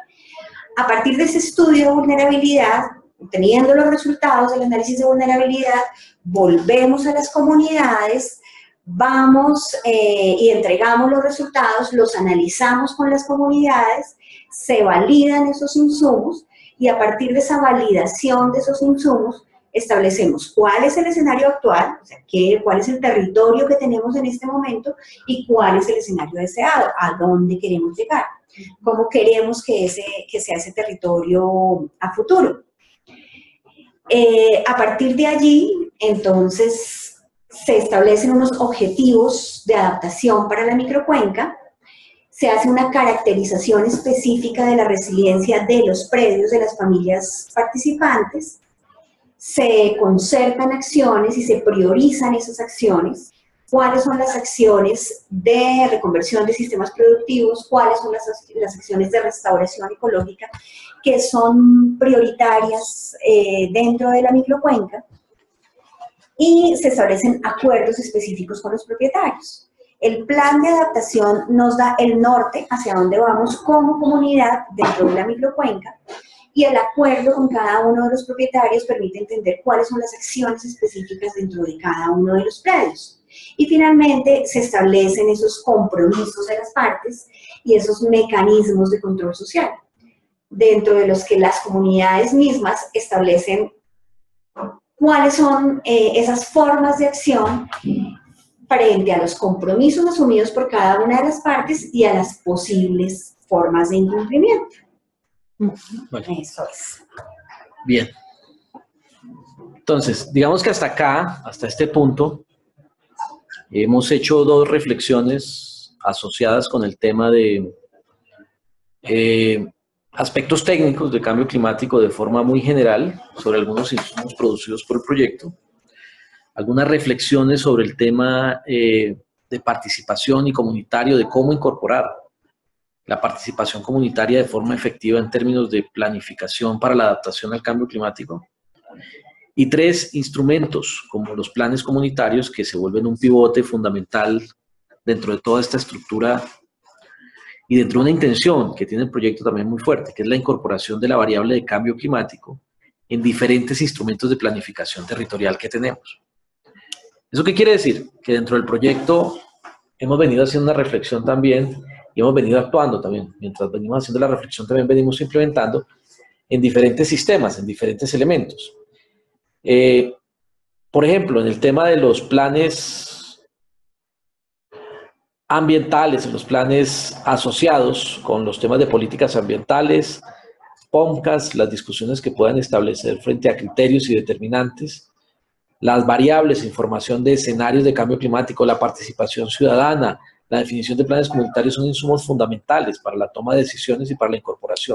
A partir de ese estudio de vulnerabilidad, teniendo los resultados del análisis de vulnerabilidad, volvemos a las comunidades, vamos eh, y entregamos los resultados, los analizamos con las comunidades, se validan esos insumos y a partir de esa validación de esos insumos establecemos cuál es el escenario actual, o sea, qué, cuál es el territorio que tenemos en este momento y cuál es el escenario deseado, a dónde queremos llegar, cómo queremos que, ese, que sea ese territorio a futuro. Eh, a partir de allí, entonces, se establecen unos objetivos de adaptación para la microcuenca, se hace una caracterización específica de la resiliencia de los predios de las familias participantes, se concertan acciones y se priorizan esas acciones, cuáles son las acciones de reconversión de sistemas productivos, cuáles son las, las acciones de restauración ecológica que son prioritarias eh, dentro de la microcuenca, y se establecen acuerdos específicos con los propietarios. El plan de adaptación nos da el norte hacia dónde vamos como comunidad dentro de la microcuenca, y el acuerdo con cada uno de los propietarios permite entender cuáles son las acciones específicas dentro de cada uno de los predios. Y finalmente se establecen esos compromisos de las partes y esos mecanismos de control social, dentro de los que las comunidades mismas establecen cuáles son eh, esas formas de acción frente a los compromisos asumidos por cada una de las partes y a las posibles formas de incumplimiento. Vale. Eso es. Bien. Entonces, digamos que hasta acá, hasta este punto, hemos hecho dos reflexiones asociadas con el tema de eh, aspectos técnicos de cambio climático de forma muy general, sobre algunos insumos producidos por el proyecto, algunas reflexiones sobre el tema eh, de participación y comunitario, de cómo incorporar la participación comunitaria de forma efectiva en términos de planificación para la adaptación al cambio climático, y tres, instrumentos como los planes comunitarios que se vuelven un pivote fundamental dentro de toda esta estructura y dentro de una intención que tiene el proyecto también muy fuerte, que es la incorporación de la variable de cambio climático en diferentes instrumentos de planificación territorial que tenemos. ¿Eso qué quiere decir? Que dentro del proyecto hemos venido haciendo una reflexión también y hemos venido actuando también. Mientras venimos haciendo la reflexión, también venimos implementando en diferentes sistemas, en diferentes elementos. Eh, por ejemplo, en el tema de los planes ambientales, en los planes asociados con los temas de políticas ambientales, POMCAS, las discusiones que puedan establecer frente a criterios y determinantes, las variables, información de escenarios de cambio climático, la participación ciudadana, la definición de planes comunitarios son insumos fundamentales para la toma de decisiones y para la incorporación.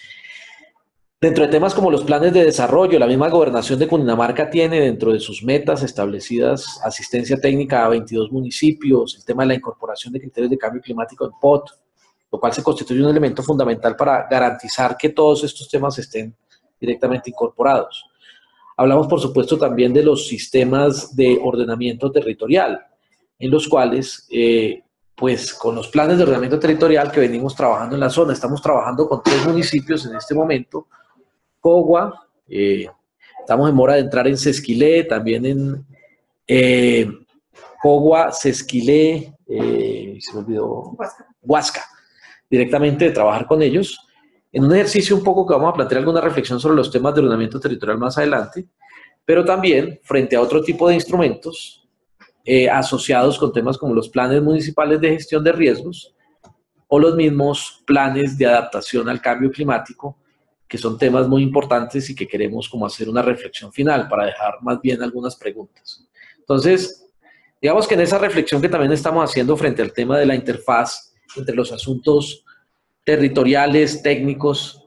Dentro de temas como los planes de desarrollo, la misma gobernación de Cundinamarca tiene dentro de sus metas establecidas asistencia técnica a veintidós municipios, el tema de la incorporación de criterios de cambio climático en P O T, lo cual se constituye un elemento fundamental para garantizar que todos estos temas estén directamente incorporados. Hablamos, por supuesto, también de los sistemas de ordenamiento territorial, en los cuales, eh, pues, con los planes de ordenamiento territorial que venimos trabajando en la zona, estamos trabajando con tres municipios en este momento, Cogua, eh, estamos en mora de entrar en Sesquilé, también en eh, Cogua, Sesquilé, eh, se me olvidó, Huasca. Huasca, directamente de trabajar con ellos, en un ejercicio un poco que vamos a plantear alguna reflexión sobre los temas de ordenamiento territorial más adelante, pero también frente a otro tipo de instrumentos eh, asociados con temas como los planes municipales de gestión de riesgos o los mismos planes de adaptación al cambio climático, que son temas muy importantes y que queremos como hacer una reflexión final para dejar más bien algunas preguntas. Entonces, digamos que en esa reflexión que también estamos haciendo frente al tema de la interfaz entre los asuntos territoriales, técnicos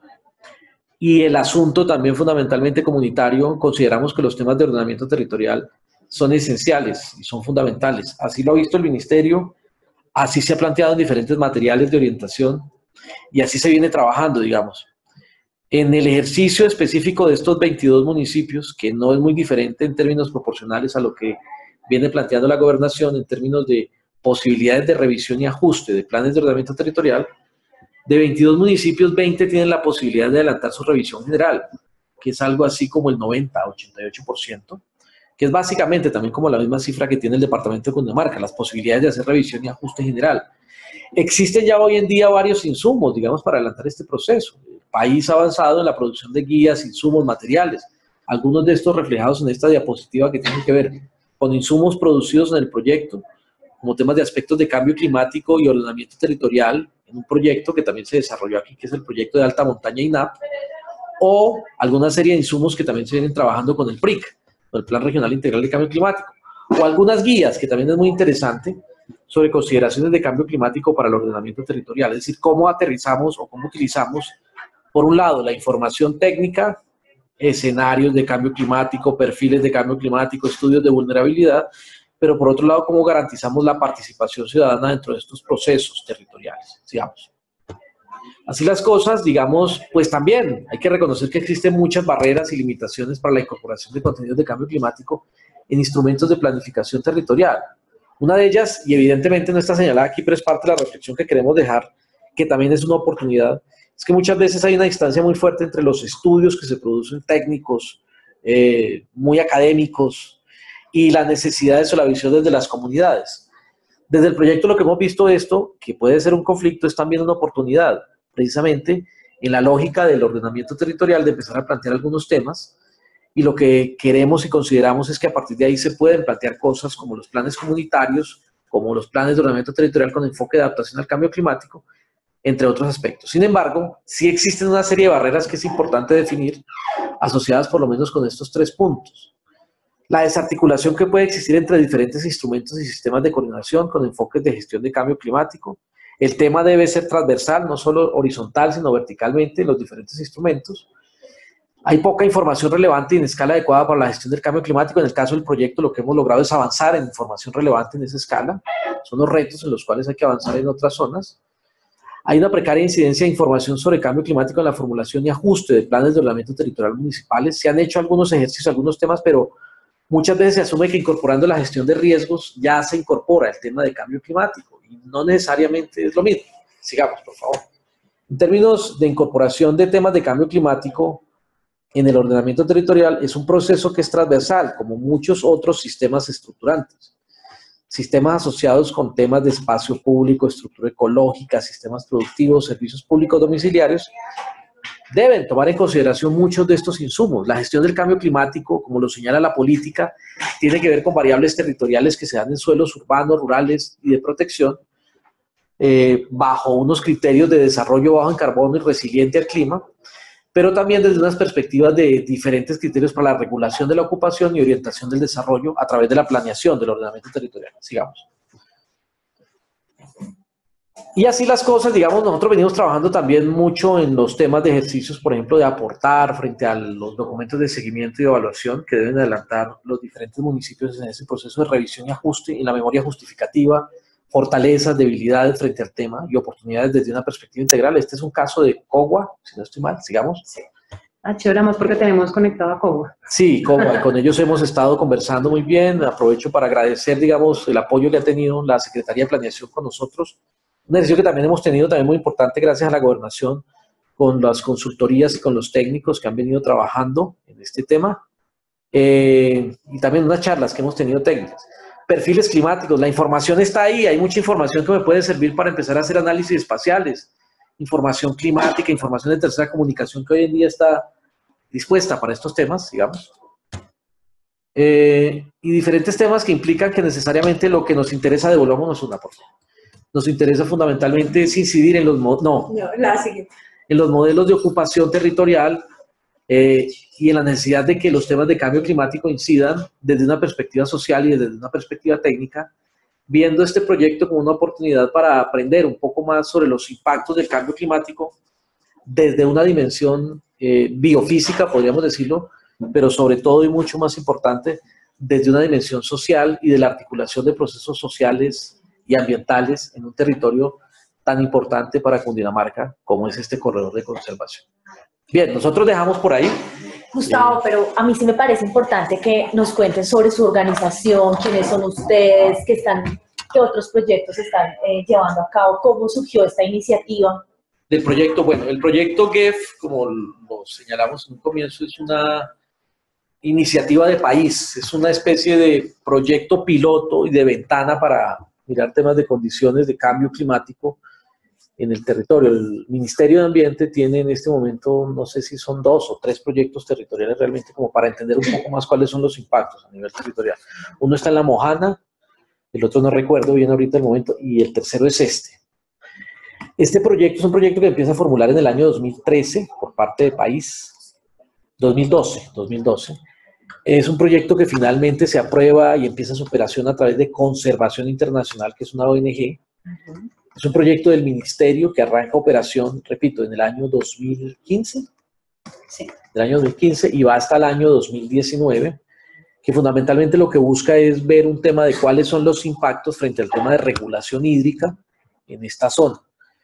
y el asunto también fundamentalmente comunitario, consideramos que los temas de ordenamiento territorial son esenciales y son fundamentales. Así lo ha visto el Ministerio, así se ha planteado en diferentes materiales de orientación y así se viene trabajando, digamos. En el ejercicio específico de estos veintidós municipios, que no es muy diferente en términos proporcionales a lo que viene planteando la gobernación en términos de posibilidades de revisión y ajuste de planes de ordenamiento territorial, de veintidós municipios, veinte tienen la posibilidad de adelantar su revisión general, que es algo así como el noventa, ochenta y ocho por ciento, que es básicamente también como la misma cifra que tiene el departamento de Cundinamarca, las posibilidades de hacer revisión y ajuste general. Existen ya hoy en día varios insumos, digamos, para adelantar este proceso. El país ha avanzado en la producción de guías, insumos, materiales, algunos de estos reflejados en esta diapositiva que tienen que ver con insumos producidos en el proyecto, como temas de aspectos de cambio climático y ordenamiento territorial, en un proyecto que también se desarrolló aquí, que es el proyecto de alta montaña I N A P, o alguna serie de insumos que también se vienen trabajando con el P R I C, con el Plan Regional Integral de Cambio Climático, o algunas guías, que también es muy interesante, sobre consideraciones de cambio climático para el ordenamiento territorial, es decir, cómo aterrizamos o cómo utilizamos, por un lado, la información técnica, escenarios de cambio climático, perfiles de cambio climático, estudios de vulnerabilidad, pero por otro lado, cómo garantizamos la participación ciudadana dentro de estos procesos territoriales, digamos. Así las cosas, digamos, pues también hay que reconocer que existen muchas barreras y limitaciones para la incorporación de contenidos de cambio climático en instrumentos de planificación territorial. Una de ellas, y evidentemente no está señalada aquí, pero es parte de la reflexión que queremos dejar, que también es una oportunidad, es que muchas veces hay una distancia muy fuerte entre los estudios que se producen técnicos, eh, muy académicos, y las necesidades o la visión desde las comunidades. Desde el proyecto lo que hemos visto esto, que puede ser un conflicto, es también una oportunidad, precisamente en la lógica del ordenamiento territorial, de empezar a plantear algunos temas, y lo que queremos y consideramos es que a partir de ahí se pueden plantear cosas como los planes comunitarios, como los planes de ordenamiento territorial con enfoque de adaptación al cambio climático, entre otros aspectos. Sin embargo, sí existen una serie de barreras que es importante definir, asociadas por lo menos con estos tres puntos. La desarticulación que puede existir entre diferentes instrumentos y sistemas de coordinación con enfoques de gestión de cambio climático. El tema debe ser transversal, no solo horizontal, sino verticalmente en los diferentes instrumentos. Hay poca información relevante y en escala adecuada para la gestión del cambio climático. En el caso del proyecto, lo que hemos logrado es avanzar en información relevante en esa escala. Son los retos en los cuales hay que avanzar en otras zonas. Hay una precaria incidencia de información sobre cambio climático en la formulación y ajuste de planes de ordenamiento territorial municipales. Se han hecho algunos ejercicios, algunos temas, pero muchas veces se asume que incorporando la gestión de riesgos ya se incorpora el tema de cambio climático y no necesariamente es lo mismo. Sigamos, por favor. En términos de incorporación de temas de cambio climático en el ordenamiento territorial, es un proceso que es transversal, como muchos otros sistemas estructurantes. Sistemas asociados con temas de espacio público, estructura ecológica, sistemas productivos, servicios públicos domiciliarios, deben tomar en consideración muchos de estos insumos. La gestión del cambio climático, como lo señala la política, tiene que ver con variables territoriales que se dan en suelos urbanos, rurales y de protección, eh, bajo unos criterios de desarrollo bajo en carbono y resiliente al clima, pero también desde unas perspectivas de diferentes criterios para la regulación de la ocupación y orientación del desarrollo a través de la planeación del ordenamiento territorial. Sigamos. Y así las cosas, digamos, nosotros venimos trabajando también mucho en los temas de ejercicios, por ejemplo, de aportar frente a los documentos de seguimiento y evaluación que deben adelantar los diferentes municipios en ese proceso de revisión y ajuste y la memoria justificativa, fortalezas, debilidades frente al tema y oportunidades desde una perspectiva integral. Este es un caso de Cogua, si no estoy mal, sigamos. Sí. Ah, chévere, más porque tenemos conectado a Cogua. Sí, Cogua, con ellos hemos estado conversando muy bien. Aprovecho para agradecer, digamos, el apoyo que ha tenido la Secretaría de Planeación con nosotros. Un ejercicio que también hemos tenido, también muy importante, gracias a la Gobernación, con las consultorías y con los técnicos que han venido trabajando en este tema. Eh, y también unas charlas que hemos tenido técnicas. Perfiles climáticos, la información está ahí, hay mucha información que me puede servir para empezar a hacer análisis espaciales, información climática, información de tercera comunicación que hoy en día está dispuesta para estos temas, digamos. Eh, y diferentes temas que implican que necesariamente lo que nos interesa devolvámonos una por una. Nos interesa fundamentalmente es incidir en los, no, No, la siguiente. en los modelos de ocupación territorial, Eh, y en la necesidad de que los temas de cambio climático incidan desde una perspectiva social y desde una perspectiva técnica, viendo este proyecto como una oportunidad para aprender un poco más sobre los impactos del cambio climático desde una dimensión eh, biofísica, podríamos decirlo, pero sobre todo y mucho más importante, desde una dimensión social y de la articulación de procesos sociales y ambientales en un territorio tan importante para Cundinamarca como es este corredor de conservación. Bien, nosotros dejamos por ahí. Gustavo, pero a mí sí me parece importante que nos cuenten sobre su organización, quiénes son ustedes, qué, están, qué otros proyectos están eh, llevando a cabo, cómo surgió esta iniciativa. Del proyecto, bueno, el proyecto G E F, como lo señalamos en un comienzo, es una iniciativa de país, es una especie de proyecto piloto y de ventana para mirar temas de condiciones de cambio climático en el territorio. El Ministerio de Ambiente tiene en este momento, no sé si son dos o tres proyectos territoriales realmente como para entender un poco más cuáles son los impactos a nivel territorial. Uno está en La Mojana, el otro no recuerdo bien ahorita el momento, y el tercero es este. Este proyecto es un proyecto que empieza a formular en el año dos mil trece por parte de país, dos mil doce, dos mil doce. Es un proyecto que finalmente se aprueba y empieza su operación a través de Conservación Internacional, que es una O N G. Uh-huh. Es un proyecto del Ministerio que arranca operación, repito, en el año dos mil quince. Sí. El año dos mil quince y va hasta el año dos mil diecinueve, que fundamentalmente lo que busca es ver un tema de cuáles son los impactos frente al tema de regulación hídrica en esta zona.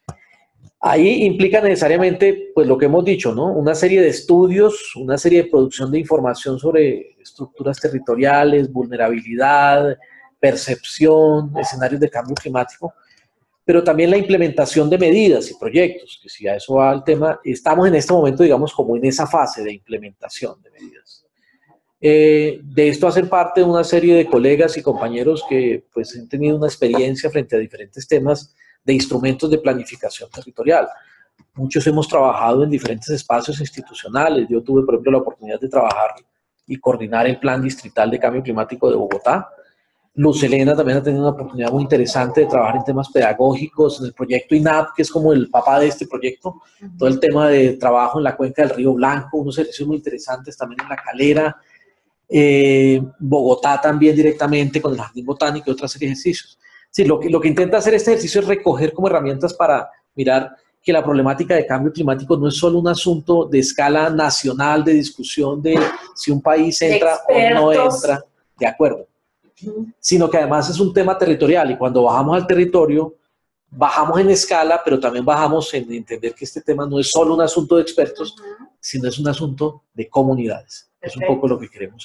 Ahí implica necesariamente, pues lo que hemos dicho, ¿no? Una serie de estudios, una serie de producción de información sobre estructuras territoriales, vulnerabilidad, percepción, escenarios de cambio climático, pero también la implementación de medidas y proyectos, que si a eso va el tema, estamos en este momento, digamos, como en esa fase de implementación de medidas. Eh, de esto hacen parte una serie de colegas y compañeros que pues han tenido una experiencia frente a diferentes temas de instrumentos de planificación territorial. Muchos hemos trabajado en diferentes espacios institucionales. Yo tuve, por ejemplo, la oportunidad de trabajar y coordinar el Plan Distrital de Cambio Climático de Bogotá. Luz Helena también ha tenido una oportunidad muy interesante de trabajar en temas pedagógicos, en el proyecto I N A P, que es como el papá de este proyecto, uh-huh. Todo el tema de trabajo en la cuenca del Río Blanco, unos ejercicios muy interesantes también en La Calera, eh, Bogotá también directamente con el Jardín Botánico y otra serie de ejercicios. Sí, lo que, lo que intenta hacer este ejercicio es recoger como herramientas para mirar que la problemática de cambio climático no es solo un asunto de escala nacional, de discusión de si un país entra o no entra, de acuerdo, sino que además es un tema territorial y cuando bajamos al territorio, bajamos en escala, pero también bajamos en entender que este tema no es solo un asunto de expertos, sino es un asunto de comunidades. Perfecto. Es un poco lo que queremos ahí plantear.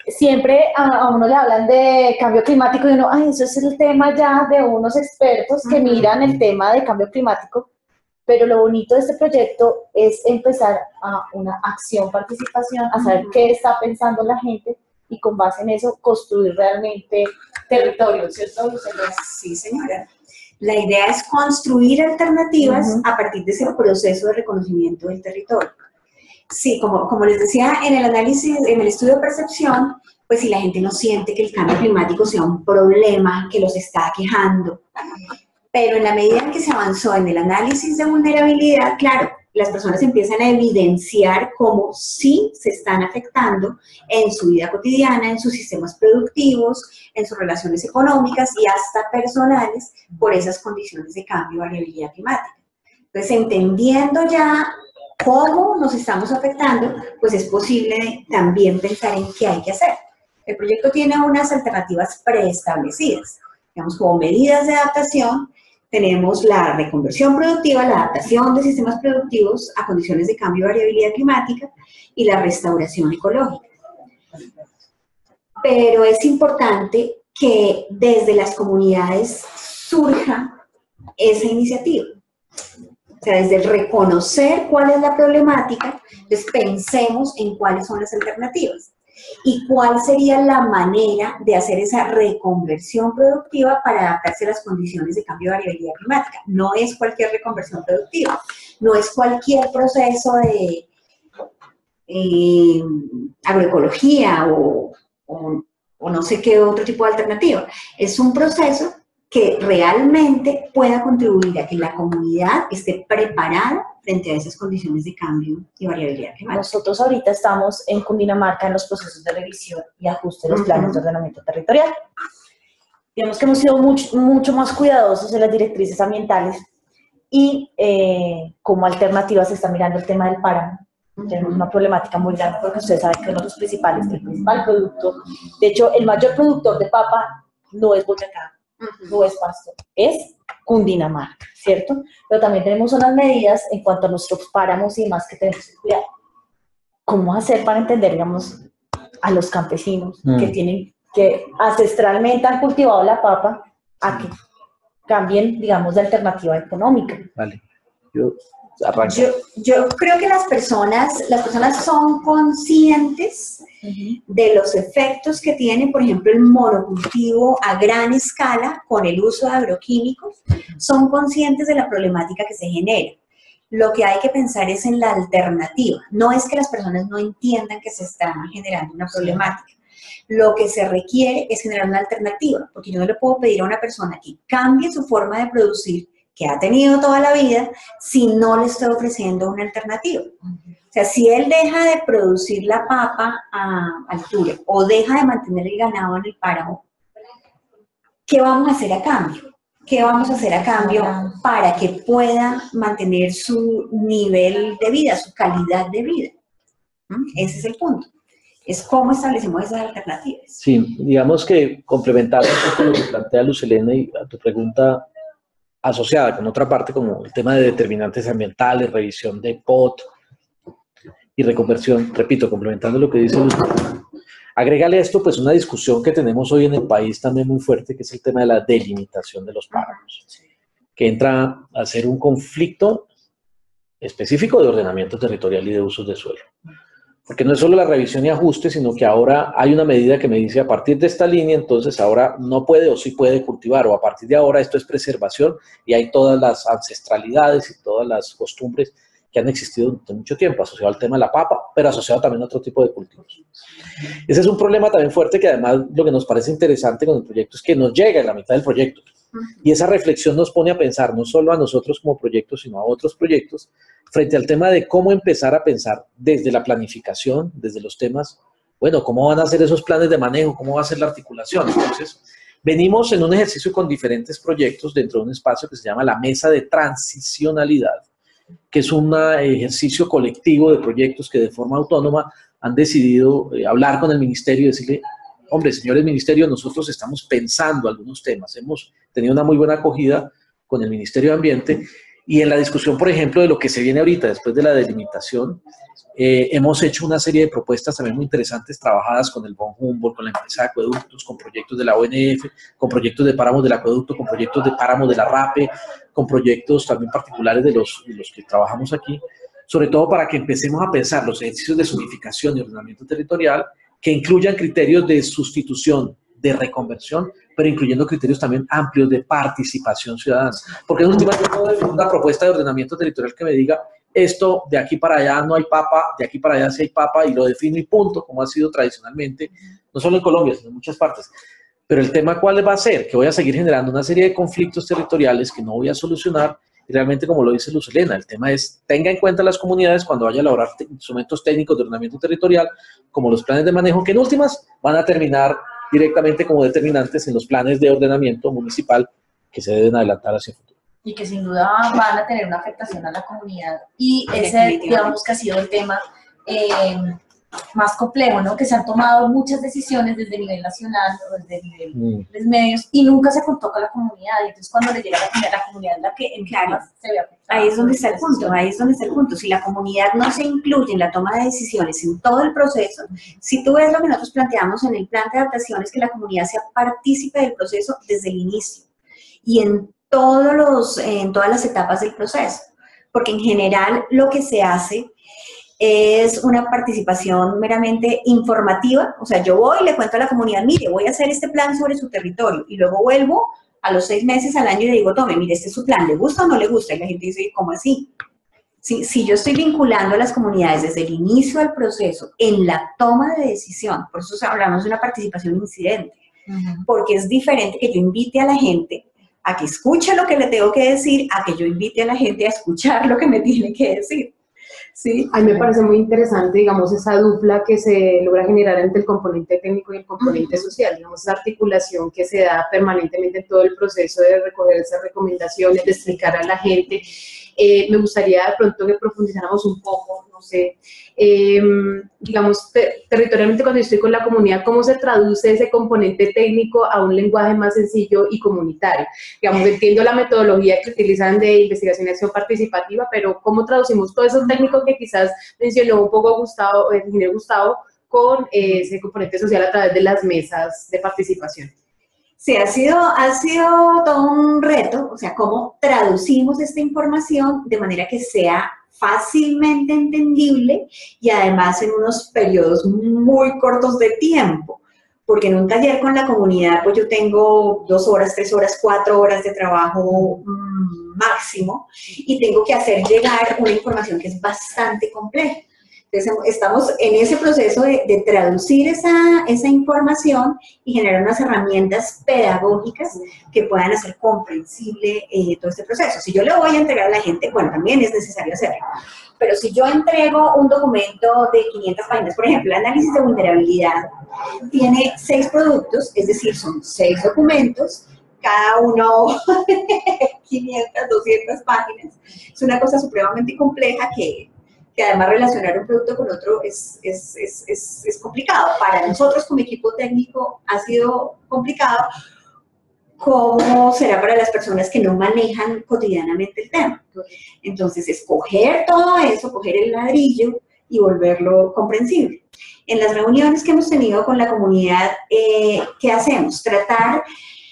siempre a, a uno le hablan de cambio climático y uno, ay, eso es el tema ya de unos expertos que miran el tema de cambio climático, pero lo bonito de este proyecto es empezar a una acción, participación, a saber qué está pensando la gente y con base en eso construir realmente territorio, ¿cierto, Lucero? Sí, señora. La idea es construir alternativas uh-huh. a partir de ese proceso de reconocimiento del territorio. Sí, como, como les decía, en el análisis, en el estudio de percepción, pues si la gente no siente que el cambio climático sea un problema que los está aquejando, pero en la medida en que se avanzó en el análisis de vulnerabilidad, claro, las personas empiezan a evidenciar cómo sí se están afectando en su vida cotidiana, en sus sistemas productivos, en sus relaciones económicas y hasta personales por esas condiciones de cambio y variabilidad climática. Entonces, entendiendo ya cómo nos estamos afectando, pues es posible también pensar en qué hay que hacer. El proyecto tiene unas alternativas preestablecidas, digamos, como medidas de adaptación. Tenemos la reconversión productiva, la adaptación de sistemas productivos a condiciones de cambio y variabilidad climática y la restauración ecológica. Pero es importante que desde las comunidades surja esa iniciativa. O sea, desde el reconocer cuál es la problemática, entonces pensemos en cuáles son las alternativas. ¿Y cuál sería la manera de hacer esa reconversión productiva para adaptarse a las condiciones de cambio y variabilidad climática? No es cualquier reconversión productiva, no es cualquier proceso de eh, agroecología o, o, o no sé qué otro tipo de alternativa. Es un proceso que realmente pueda contribuir a que la comunidad esté preparada frente a esas condiciones de cambio y variabilidad climática. Nosotros ahorita estamos en Cundinamarca en los procesos de revisión y ajuste de los planes uh-huh. de ordenamiento territorial. Digamos que hemos sido mucho, mucho más cuidadosos en las directrices ambientales y eh, como alternativa se está mirando el tema del páramo. Uh-huh. Tenemos una problemática muy grande porque ustedes saben que uno de los principales, el principal producto, de hecho el mayor productor de papa no es Boyacá, uh-huh. no es Pasto, es Cundinamarca, ¿cierto? Pero también tenemos unas medidas en cuanto a nuestros páramos y demás que tenemos que cuidar. ¿Cómo hacer para entender, digamos, a los campesinos mm. que tienen, que ancestralmente han cultivado la papa, a que cambien, digamos, de alternativa económica? Vale, yo arranco. Yo, yo creo que las personas, las personas son conscientes uh-huh. de los efectos que tiene, por ejemplo, el monocultivo a gran escala con el uso de agroquímicos, son conscientes de la problemática que se genera. Lo que hay que pensar es en la alternativa. No es que las personas no entiendan que se está generando una problemática. Lo que se requiere es generar una alternativa, porque yo no le puedo pedir a una persona que cambie su forma de producir que ha tenido toda la vida, si no le estoy ofreciendo una alternativa. O sea, si él deja de producir la papa a altura o deja de mantener el ganado en el páramo, ¿qué vamos a hacer a cambio? ¿Qué vamos a hacer a cambio para que pueda mantener su nivel de vida, su calidad de vida? ¿Mm? Ese es el punto. Es cómo establecemos esas alternativas. Sí, digamos que complementando con lo que plantea Luz Helena y a tu pregunta asociada con otra parte como el tema de determinantes ambientales, revisión de P O T y reconversión, repito, complementando lo que dice Luz, agrégale a esto pues una discusión que tenemos hoy en el país también muy fuerte, que es el tema de la delimitación de los páramos, que entra a ser un conflicto específico de ordenamiento territorial y de usos de suelo. Porque no es solo la revisión y ajuste, sino que ahora hay una medida que me dice a partir de esta línea, entonces ahora no puede o sí puede cultivar, o a partir de ahora esto es preservación y hay todas las ancestralidades y todas las costumbres que han existido durante mucho tiempo, asociado al tema de la papa, pero asociado también a otro tipo de cultivos. Ese es un problema también fuerte que además lo que nos parece interesante con el proyecto es que nos llega en la mitad del proyecto. Y esa reflexión nos pone a pensar no solo a nosotros como proyecto, sino a otros proyectos, frente al tema de cómo empezar a pensar desde la planificación, desde los temas, bueno, cómo van a ser esos planes de manejo, cómo va a ser la articulación. Entonces, venimos en un ejercicio con diferentes proyectos dentro de un espacio que se llama la Mesa de Transicionalidad, que es un ejercicio colectivo de proyectos que de forma autónoma han decidido eh, hablar con el ministerio y decirle, hombre, señores ministerio, nosotros estamos pensando algunos temas, hemos tenido una muy buena acogida con el Ministerio de Ambiente Y en la discusión, por ejemplo, de lo que se viene ahorita después de la delimitación, eh, hemos hecho una serie de propuestas también muy interesantes trabajadas con el von Humboldt, con la empresa de acueductos, con proyectos de la O N F, con proyectos de páramos del acueducto, con proyectos de páramos de la RAPE, con proyectos también particulares de los, de los que trabajamos aquí, sobre todo para que empecemos a pensar los ejercicios de zonificación y ordenamiento territorial que incluyan criterios de sustitución, de reconversión, pero incluyendo criterios también amplios de participación ciudadana. Porque en última, yo puedo decir una propuesta de ordenamiento territorial que me diga esto de aquí para allá no hay papa, de aquí para allá sí hay papa, y lo defino y punto, como ha sido tradicionalmente, no solo en Colombia, sino en muchas partes. Pero el tema, ¿cuál va a ser? Que voy a seguir generando una serie de conflictos territoriales que no voy a solucionar. Y realmente, como lo dice Luz Helena, el tema es, tenga en cuenta las comunidades cuando vaya a elaborar instrumentos técnicos de ordenamiento territorial, como los planes de manejo, que en últimas van a terminar directamente como determinantes en los planes de ordenamiento municipal que se deben adelantar hacia el futuro. Y que sin duda van a tener una afectación a la comunidad. Y ese, digamos, que ha sido el tema eh, más complejo, ¿no? Que se han tomado muchas decisiones desde el nivel nacional o desde el nivel mm. de los medios y nunca se contó con la comunidad. Y entonces cuando le llega a la comunidad, la comunidad es la que en claro. se ve afectada. Ahí es donde está el punto, ahí es donde está el punto. Si la comunidad no se incluye en la toma de decisiones en todo el proceso, si tú ves lo que nosotros planteamos en el plan de adaptación, es que la comunidad sea partícipe del proceso desde el inicio y en, todos los, en todas las etapas del proceso. Porque en general lo que se hace es una participación meramente informativa, o sea, yo voy y le cuento a la comunidad, mire, voy a hacer este plan sobre su territorio, y luego vuelvo a los seis meses, al año, y le digo, tome, mire, este es su plan, ¿le gusta o no le gusta? Y la gente dice, ¿cómo así? Si, si yo estoy vinculando a las comunidades desde el inicio del proceso, en la toma de decisión, por eso hablamos de una participación incidente, uh-huh. porque es diferente que yo invite a la gente a que escuche lo que le tengo que decir, a que yo invite a la gente a escuchar lo que me tiene que decir. Sí, a mí me parece muy interesante, digamos, esa dupla que se logra generar entre el componente técnico y el componente social, digamos, esa articulación que se da permanentemente en todo el proceso de recoger esas recomendaciones, de explicar a la gente. Eh, me gustaría de pronto que profundizáramos un poco, no sé, eh, digamos, te, territorialmente cuando yo estoy con la comunidad, ¿cómo se traduce ese componente técnico a un lenguaje más sencillo y comunitario? Digamos, entiendo la metodología que utilizan de investigación y acción participativa, pero ¿cómo traducimos todo eso técnico que quizás mencionó un poco Gustavo, el ingeniero Gustavo, con eh, ese componente social a través de las mesas de participación? Sí, ha sido, ha sido todo un reto, o sea, cómo traducimos esta información de manera que sea fácilmente entendible y además en unos periodos muy cortos de tiempo. Porque en un taller con la comunidad, pues yo tengo dos horas, tres horas, cuatro horas de trabajo mmm, máximo y tengo que hacer llegar una información que es bastante compleja. Entonces, estamos en ese proceso de, de traducir esa, esa información y generar unas herramientas pedagógicas que puedan hacer comprensible eh, todo este proceso. Si yo le voy a entregar a la gente, bueno, también es necesario hacerlo. Pero si yo entrego un documento de quinientas páginas, por ejemplo, el análisis de vulnerabilidad tiene seis productos, es decir, son seis documentos, cada uno quinientas, doscientas páginas. Es una cosa supremamente compleja que... que además relacionar un producto con otro es, es, es, es, es complicado. Para nosotros como equipo técnico ha sido complicado. ¿Cómo será para las personas que no manejan cotidianamente el tema? Entonces, escoger todo eso, coger el ladrillo y volverlo comprensible. En las reuniones que hemos tenido con la comunidad, eh, ¿qué hacemos? Tratar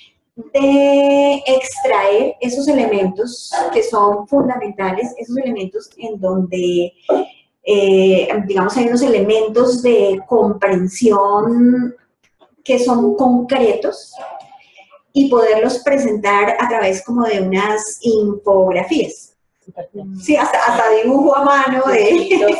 de extraer esos elementos que son fundamentales, esos elementos en donde, eh, digamos, hay unos elementos de comprensión que son concretos y poderlos presentar a través como de unas infografías. Sí, hasta, hasta dibujo a mano de,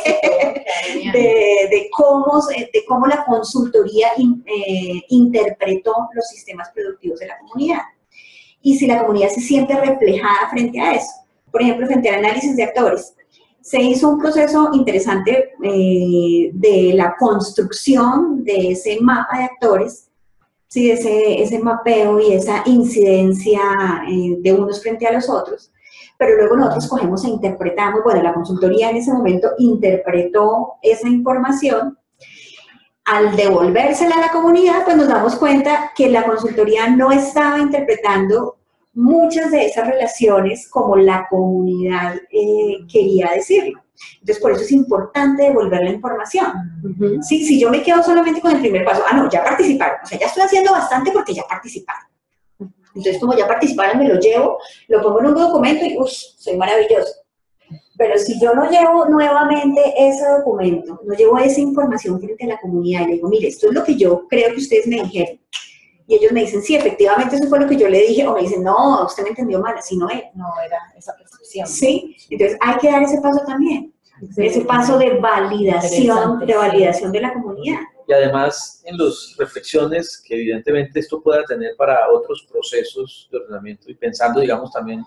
de, de, cómo, de cómo la consultoría in, eh, interpretó los sistemas productivos de la comunidad. Y si la comunidad se siente reflejada frente a eso. Por ejemplo, frente al análisis de actores. Se hizo un proceso interesante eh, de la construcción de ese mapa de actores, sí, ese, ese mapeo y esa incidencia eh, de unos frente a los otros. Pero luego nosotros cogemos e interpretamos, bueno, la consultoría en ese momento interpretó esa información. Al devolvérsela a la comunidad, pues nos damos cuenta que la consultoría no estaba interpretando muchas de esas relaciones como la comunidad eh, quería decirlo. Entonces, por eso es importante devolver la información. Uh-huh. Sí, si yo me quedo solamente con el primer paso, ah, no, ya participaron, o sea, ya estoy haciendo bastante porque ya participaron. Entonces, como ya participaron, me lo llevo, lo pongo en un documento y, uff, soy maravilloso. Pero si yo no llevo nuevamente ese documento, no llevo esa información frente a la comunidad y le digo, mire, esto es lo que yo creo que ustedes me dijeron. Y ellos me dicen, sí, efectivamente eso fue lo que yo le dije, o me dicen, no, usted me entendió mal, así no es. No era esa percepción. Sí, entonces hay que dar ese paso también, sí, ese paso de validación, de validación de la comunidad. Y además en las reflexiones que evidentemente esto pueda tener para otros procesos de ordenamiento y pensando, digamos, también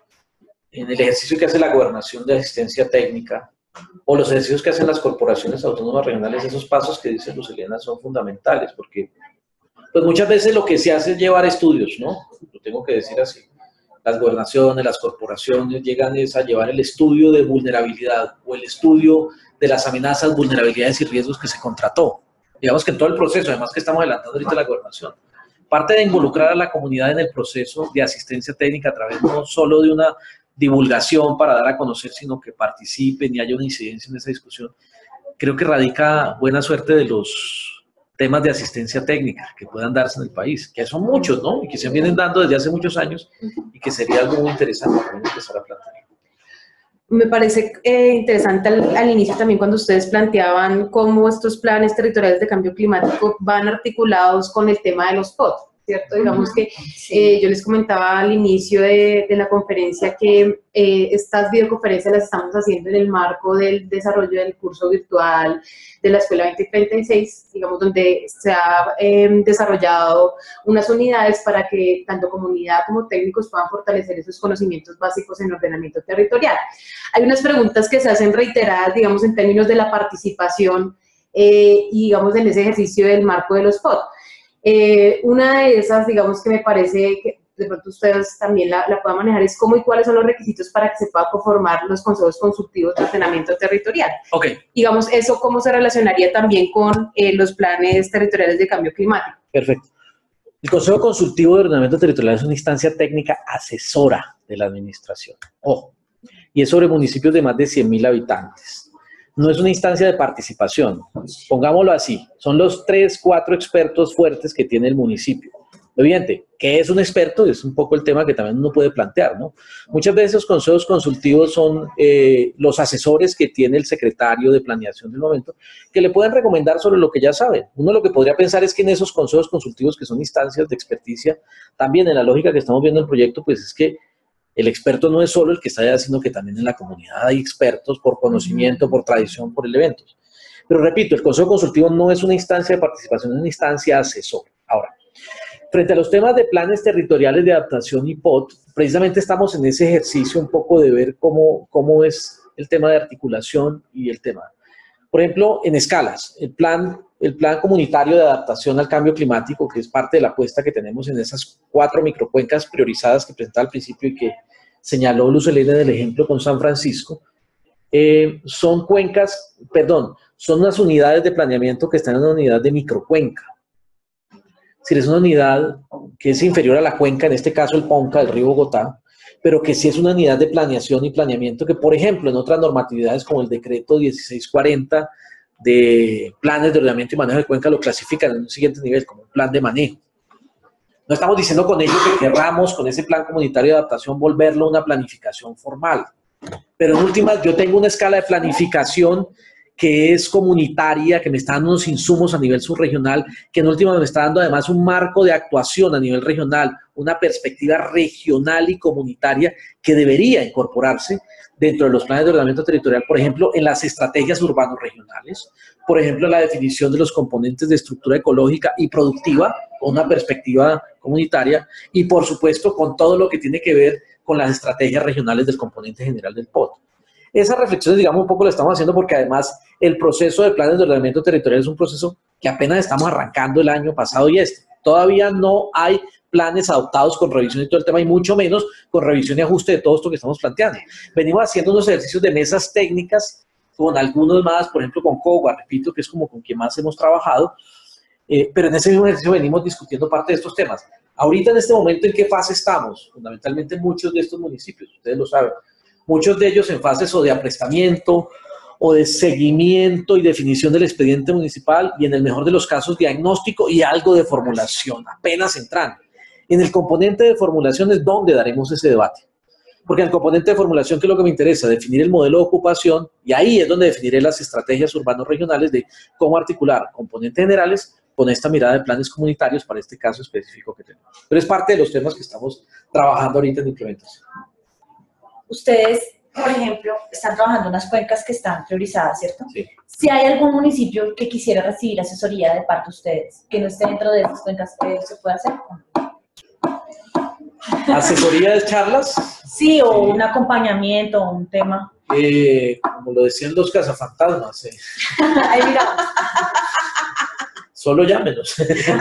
en el ejercicio que hace la gobernación de asistencia técnica o los ejercicios que hacen las corporaciones autónomas regionales, esos pasos que dice Luz Helena son fundamentales, porque pues muchas veces lo que se hace es llevar estudios, ¿no? Lo tengo que decir así. Las gobernaciones, las corporaciones llegan es a llevar el estudio de vulnerabilidad o el estudio de las amenazas, vulnerabilidades y riesgos que se contrató. Digamos que en todo el proceso, además que estamos adelantando ahorita la gobernación. Parte de involucrar a la comunidad en el proceso de asistencia técnica a través no solo de una divulgación para dar a conocer, sino que participen y haya una incidencia en esa discusión. Creo que radica buena suerte de los temas de asistencia técnica que puedan darse en el país, que son muchos, ¿no? Y que se vienen dando desde hace muchos años y que sería algo muy interesante también empezar a plantear. Me parece eh, interesante al, al inicio también cuando ustedes planteaban cómo estos planes territoriales de cambio climático van articulados con el tema de los P O T, ¿cierto? Digamos que eh, yo les comentaba al inicio de, de la conferencia que eh, estas videoconferencias las estamos haciendo en el marco del desarrollo del curso virtual de la Escuela veinte treinta y seis, digamos, donde se ha eh, desarrollado unas unidades para que tanto comunidad como técnicos puedan fortalecer esos conocimientos básicos en ordenamiento territorial. Hay unas preguntas que se hacen reiteradas, digamos, en términos de la participación eh, y, digamos, en ese ejercicio del marco de los P O T. Eh, una de esas, digamos, que me parece que de pronto ustedes también la, la puedan manejar es cómo y cuáles son los requisitos para que se pueda conformar los consejos consultivos de ordenamiento territorial. Ok. Digamos, eso cómo se relacionaría también con eh, los planes territoriales de cambio climático. Perfecto. El Consejo Consultivo de Ordenamiento Territorial es una instancia técnica asesora de la administración. Ojo. Y es sobre municipios de más de cien mil habitantes. No es una instancia de participación, pongámoslo así, son los tres, cuatro expertos fuertes que tiene el municipio. Evidente, ¿qué es un experto? Es un poco el tema que también uno puede plantear, ¿no? Muchas veces los consejos consultivos son eh, los asesores que tiene el secretario de planeación del momento, que le pueden recomendar sobre lo que ya saben. Uno lo que podría pensar es que en esos consejos consultivos, que son instancias de experticia, también en la lógica que estamos viendo en el proyecto, pues es que el experto no es solo el que está allá, sino que también en la comunidad hay expertos por conocimiento, por tradición, por elementos. Pero repito, el Consejo Consultivo no es una instancia de participación, es una instancia asesora. Ahora, frente a los temas de planes territoriales de adaptación y P O T, precisamente estamos en ese ejercicio un poco de ver cómo, cómo es el tema de articulación y el tema. Por ejemplo, en escalas, el plan, el plan comunitario de adaptación al cambio climático, que es parte de la apuesta que tenemos en esas cuatro microcuencas priorizadas que presentaba al principio y que señaló Luz Helena del ejemplo con San Francisco, eh, son cuencas, perdón, son unas unidades de planeamiento que están en una unidad de microcuenca. Es decir, es una unidad que es inferior a la cuenca, en este caso el Ponca del río Bogotá, pero que sí es una unidad de planeación y planeamiento que, por ejemplo, en otras normatividades como el decreto dieciséis cuarenta de planes de ordenamiento y manejo de cuenca lo clasifican en un siguiente nivel como un plan de manejo. No estamos diciendo con ello que querramos con ese plan comunitario de adaptación volverlo una planificación formal, pero en últimas yo tengo una escala de planificación que es comunitaria, que me está dando unos insumos a nivel subregional, que en última me está dando además un marco de actuación a nivel regional, una perspectiva regional y comunitaria que debería incorporarse dentro de los planes de ordenamiento territorial, por ejemplo, en las estrategias urbanos regionales, por ejemplo, en la definición de los componentes de estructura ecológica y productiva, con una perspectiva comunitaria, y por supuesto con todo lo que tiene que ver con las estrategias regionales del componente general del P O T. Esas reflexiones, digamos, un poco las estamos haciendo porque además el proceso de planes de ordenamiento territorial es un proceso que apenas estamos arrancando el año pasado y este. Todavía no hay planes adoptados con revisión y todo el tema, y mucho menos con revisión y ajuste de todo esto que estamos planteando. Venimos haciendo unos ejercicios de mesas técnicas con algunos más, por ejemplo, con COGUA, repito, que es como con quien más hemos trabajado, eh, pero en ese mismo ejercicio venimos discutiendo parte de estos temas. Ahorita en este momento, ¿en qué fase estamos? Fundamentalmente muchos de estos municipios, ustedes lo saben, muchos de ellos en fases o de aprestamiento o de seguimiento y definición del expediente municipal y en el mejor de los casos diagnóstico y algo de formulación, apenas entran. En el componente de formulación es donde daremos ese debate. Porque en el componente de formulación, ¿qué es lo que me interesa? Definir el modelo de ocupación y ahí es donde definiré las estrategias urbanos regionales de cómo articular componentes generales con esta mirada de planes comunitarios para este caso específico que tenemos. Pero es parte de los temas que estamos trabajando ahorita en implementación. Ustedes, por ejemplo, están trabajando unas cuencas que están priorizadas, ¿cierto? Sí. Si hay algún municipio que quisiera recibir asesoría de parte de ustedes, que no esté dentro de estas cuencas, ¿se puede hacer? ¿Asesoría de charlas? Sí, o sí. Un acompañamiento, un tema. Eh, como lo decían los cazafantasmas. Eh. Ahí mira. Solo llámenos.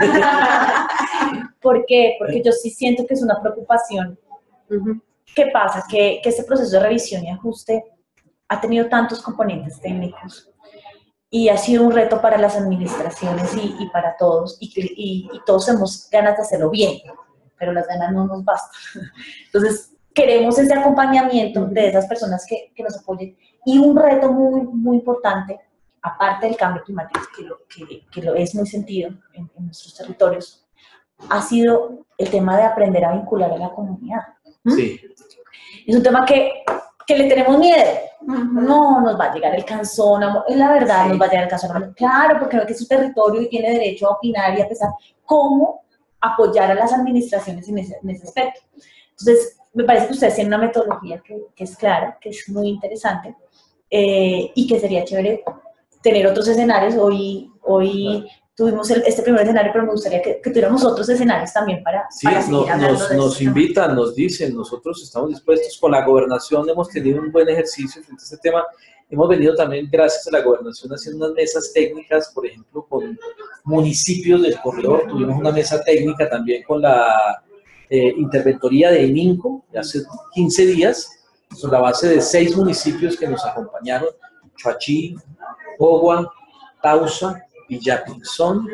¿Por qué? Porque yo sí siento que es una preocupación. Uh-huh. ¿Qué pasa? Que, que este proceso de revisión y ajuste ha tenido tantos componentes técnicos y ha sido un reto para las administraciones y, y para todos, y, y, y todos tenemos ganas de hacerlo bien, pero las ganas no nos bastan. Entonces, queremos ese acompañamiento de esas personas que, que nos apoyen. Y un reto muy, muy importante, aparte del cambio climático, que, lo, que, que lo es muy sentido en, en nuestros territorios, ha sido el tema de aprender a vincular a la comunidad. ¿Mm? Sí. Es un tema que, que le tenemos miedo. No, nos va a llegar el canzón, es la verdad, sí. Nos va a llegar el canzón. Claro, porque no es que es su territorio y tiene derecho a opinar y a pensar cómo apoyar a las administraciones en ese, en ese aspecto. Entonces, me parece que ustedes tienen una metodología que, que es clara, que es muy interesante eh, y que sería chévere tener otros escenarios. Hoy, hoy tuvimos el, este primer escenario, pero me gustaría que, que tuviéramos otros escenarios también para, sí, para seguir no, hablando nos, de nos esto. invitan, nos dicen, nosotros estamos dispuestos. Con la gobernación hemos tenido un buen ejercicio frente a este tema. Hemos venido también, gracias a la gobernación, haciendo unas mesas técnicas, por ejemplo, con municipios del corredor. Tuvimos una mesa técnica también con la eh, interventoría de ININCO, de hace quince días, sobre la base de seis municipios que nos acompañaron: Choachí, Ogua, Tausa, Villapinzón,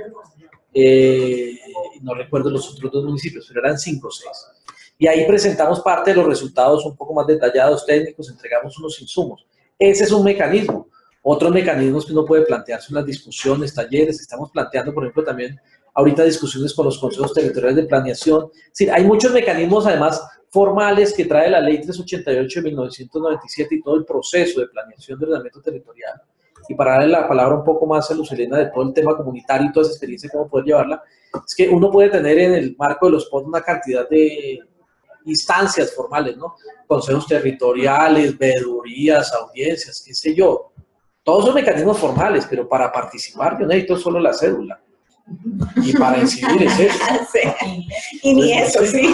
eh, no recuerdo los otros dos municipios, pero eran cinco o seis. Y ahí presentamos parte de los resultados un poco más detallados, técnicos, entregamos unos insumos. Ese es un mecanismo. Otros mecanismos que uno puede plantearse en las discusiones, talleres. Estamos planteando, por ejemplo, también ahorita discusiones con los consejos territoriales de planeación. Es decir, hay muchos mecanismos, además, formales que trae la ley trescientos ochenta y ocho de mil novecientos noventa y siete y todo el proceso de planeación de ordenamiento territorial. Y para darle la palabra un poco más a Luz Helena de todo el tema comunitario y toda esa experiencia, cómo poder llevarla, es que uno puede tener en el marco de los P O T una cantidad de instancias formales, ¿no? Consejos territoriales, veedurías, audiencias, qué sé yo. Todos son mecanismos formales, pero para participar yo necesito solo la cédula. Y para incidir es eso. Sí. Y ni eso, sí.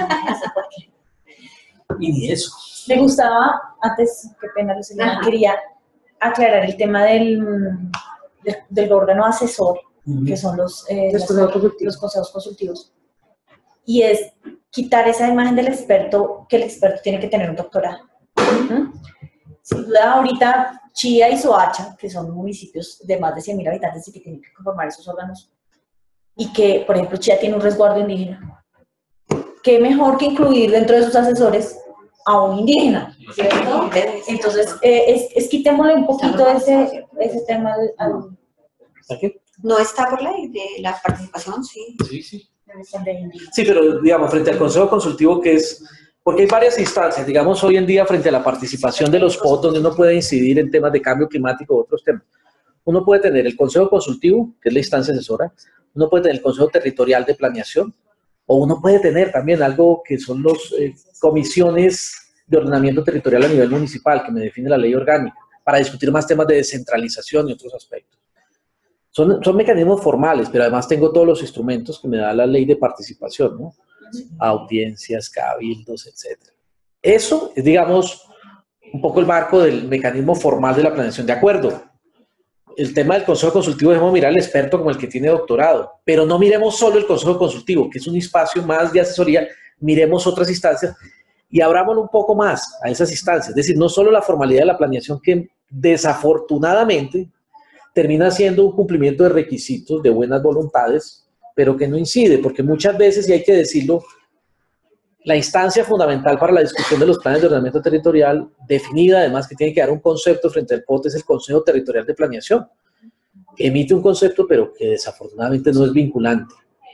Y ni eso. Me gustaba, antes, qué pena, Lucía, quería aclarar el tema del, del, del órgano asesor, uh-huh. que son los, eh, los, consejos los consejos consultivos. Y es quitar esa imagen del experto, que el experto tiene que tener un doctorado. ¿Mm? Sin duda, ahorita Chía y Soacha, que son municipios de más de cien mil habitantes y que tienen que conformar esos órganos, y que, por ejemplo, Chía tiene un resguardo indígena. ¿Qué mejor que incluir dentro de sus asesores a un indígena? ¿Cierto? Entonces, eh, es, es quitémosle un poquito ese, ese tema al... al no está por ley de la participación, sí. Sí, sí. Sí, pero digamos, frente al Consejo Consultivo, que es, porque hay varias instancias, digamos, hoy en día frente a la participación de los P O T, donde uno puede incidir en temas de cambio climático u otros temas. Uno puede tener el Consejo Consultivo, que es la instancia asesora, uno puede tener el Consejo Territorial de Planeación, o uno puede tener también algo que son las eh, comisiones de ordenamiento territorial a nivel municipal, que me define la ley orgánica, para discutir más temas de descentralización y otros aspectos. Son, son mecanismos formales, pero además tengo todos los instrumentos que me da la ley de participación, ¿no? Audiencias, cabildos, etcétera. Eso es, digamos, un poco el marco del mecanismo formal de la planeación. De acuerdo, el tema del Consejo Consultivo, debemos mirar al experto como el que tiene doctorado, pero no miremos solo el Consejo Consultivo, que es un espacio más de asesoría, miremos otras instancias y abrámoslo un poco más a esas instancias. Es decir, no solo la formalidad de la planeación, que desafortunadamente termina siendo un cumplimiento de requisitos, de buenas voluntades, pero que no incide, porque muchas veces, y hay que decirlo, la instancia fundamental para la discusión de los planes de ordenamiento territorial, definida además que tiene que dar un concepto frente al P O T, es el Consejo Territorial de Planeación. Emite un concepto, pero que desafortunadamente no es vinculante.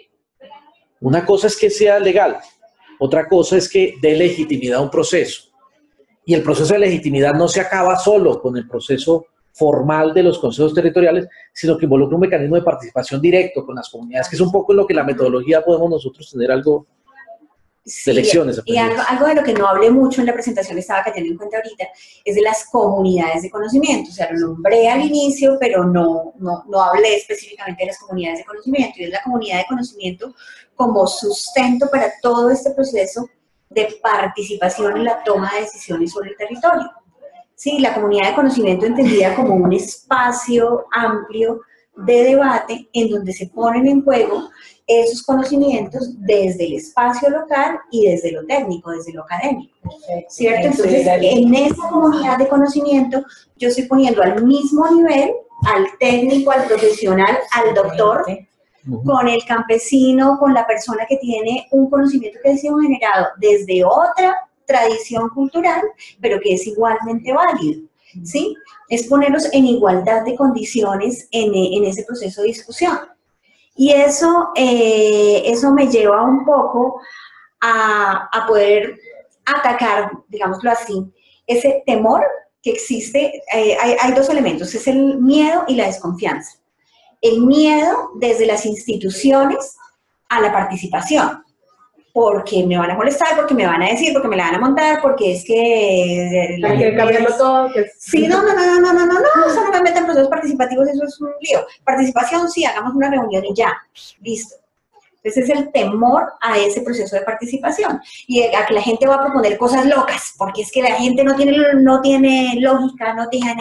Una cosa es que sea legal, otra cosa es que dé legitimidad a un proceso. Y el proceso de legitimidad no se acaba solo con el proceso formal de los consejos territoriales, sino que involucra un mecanismo de participación directo con las comunidades, que es un poco en lo que la metodología podemos nosotros tener algo Sí, de lecciones. y algo, algo de lo que no hablé mucho en la presentación, estaba cayendo en cuenta ahorita, es de las comunidades de conocimiento. O sea, lo nombré al inicio, pero no, no, no hablé específicamente de las comunidades de conocimiento. Y es la comunidad de conocimiento como sustento para todo este proceso de participación en la toma de decisiones sobre el territorio. Sí, la comunidad de conocimiento entendida como un espacio amplio de debate en donde se ponen en juego esos conocimientos desde el espacio local y desde lo técnico, desde lo académico, ¿cierto? Entonces, en esa comunidad de conocimiento, yo estoy poniendo al mismo nivel al técnico, al profesional, al doctor, con el campesino, con la persona que tiene un conocimiento que ha sido generado desde otra tradición cultural, pero que es igualmente válido, ¿sí? Es ponerlos en igualdad de condiciones en, en ese proceso de discusión. Y eso, eh, eso me lleva un poco a, a poder atacar, digámoslo así, ese temor que existe. Eh, hay, hay dos elementos, es el miedo y la desconfianza. El miedo desde las instituciones a la participación, porque me van a molestar, porque me van a decir, porque me la van a montar, porque es que... Hay que cambiarlo todo. Que... Sí, no, no, no, no, no, no, no, eso no me meten en procesos participativos, eso es un lío. Participación, sí, hagamos una reunión y ya, listo. Entonces es el temor a ese proceso de participación y a que la gente va a proponer cosas locas, porque es que la gente no tiene, no tiene lógica, no tiene...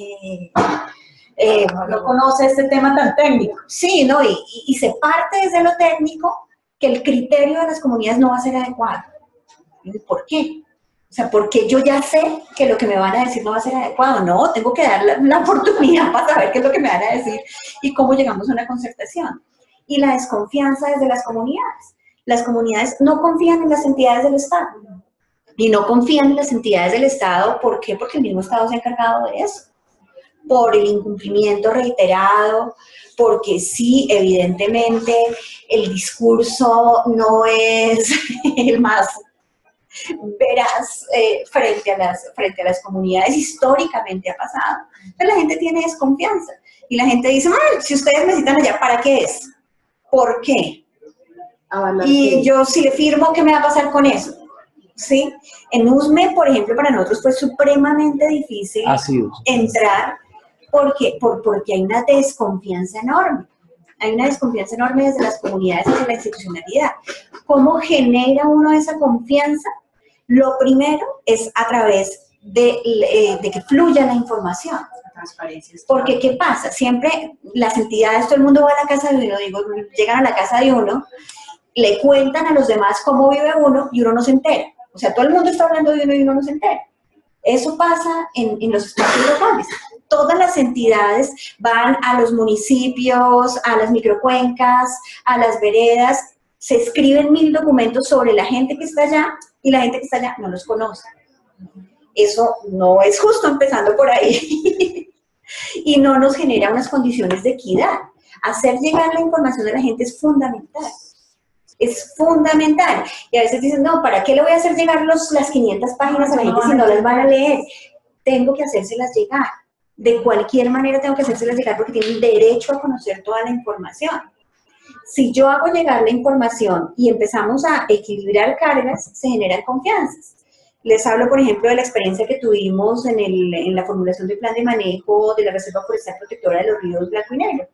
Eh, No conoce este tema tan técnico. Sí, ¿no? Y, y, y se parte desde lo técnico que el criterio de las comunidades no va a ser adecuado. ¿Por qué? O sea, porque yo ya sé que lo que me van a decir no va a ser adecuado. No, tengo que dar la, la oportunidad para saber qué es lo que me van a decir y cómo llegamos a una concertación. Y la desconfianza desde las comunidades. Las comunidades no confían en las entidades del Estado. Y no confían en las entidades del Estado, ¿por qué? Porque el mismo Estado se ha encargado de eso. Por el incumplimiento reiterado, porque sí, evidentemente, el discurso no es el más veraz eh, frente, a las, frente a las comunidades, históricamente ha pasado. Entonces la gente tiene desconfianza y la gente dice, ah, si ustedes me citan allá, ¿para qué es? ¿Por qué? Ah, y sí. Yo si le firmo, ¿qué me va a pasar con eso? ¿Sí? En U S M E, por ejemplo, para nosotros fue supremamente difícil entrar. ¿Por qué? Por, porque hay una desconfianza enorme. Hay una desconfianza enorme desde las comunidades hacia la institucionalidad. ¿Cómo genera uno esa confianza? Lo primero es a través de, eh, de que fluya la información. Transparencia. Porque, ¿qué pasa? Siempre las entidades, todo el mundo va a la casa de uno, digo, llegan a la casa de uno, le cuentan a los demás cómo vive uno y uno no se entera. O sea, todo el mundo está hablando de uno y uno no se entera. Eso pasa en, en los espacios locales. Todas las entidades van a los municipios, a las microcuencas, a las veredas, se escriben mil documentos sobre la gente que está allá y la gente que está allá no los conoce. Eso no es justo, empezando por ahí. Y no nos genera unas condiciones de equidad. Hacer llegar la información a la gente es fundamental. Es fundamental. Y a veces dicen, no, ¿para qué le voy a hacer llegar los, las quinientas páginas a la gente si no las van a leer? Tengo que hacérselas llegar. De cualquier manera tengo que hacérselas llegar porque tienen derecho a conocer toda la información. Si yo hago llegar la información y empezamos a equilibrar cargas, se generan confianzas. Les hablo, por ejemplo, de la experiencia que tuvimos en, el, en la formulación del plan de manejo de la Reserva Forestal Protectora de los Ríos Blanco y Negro,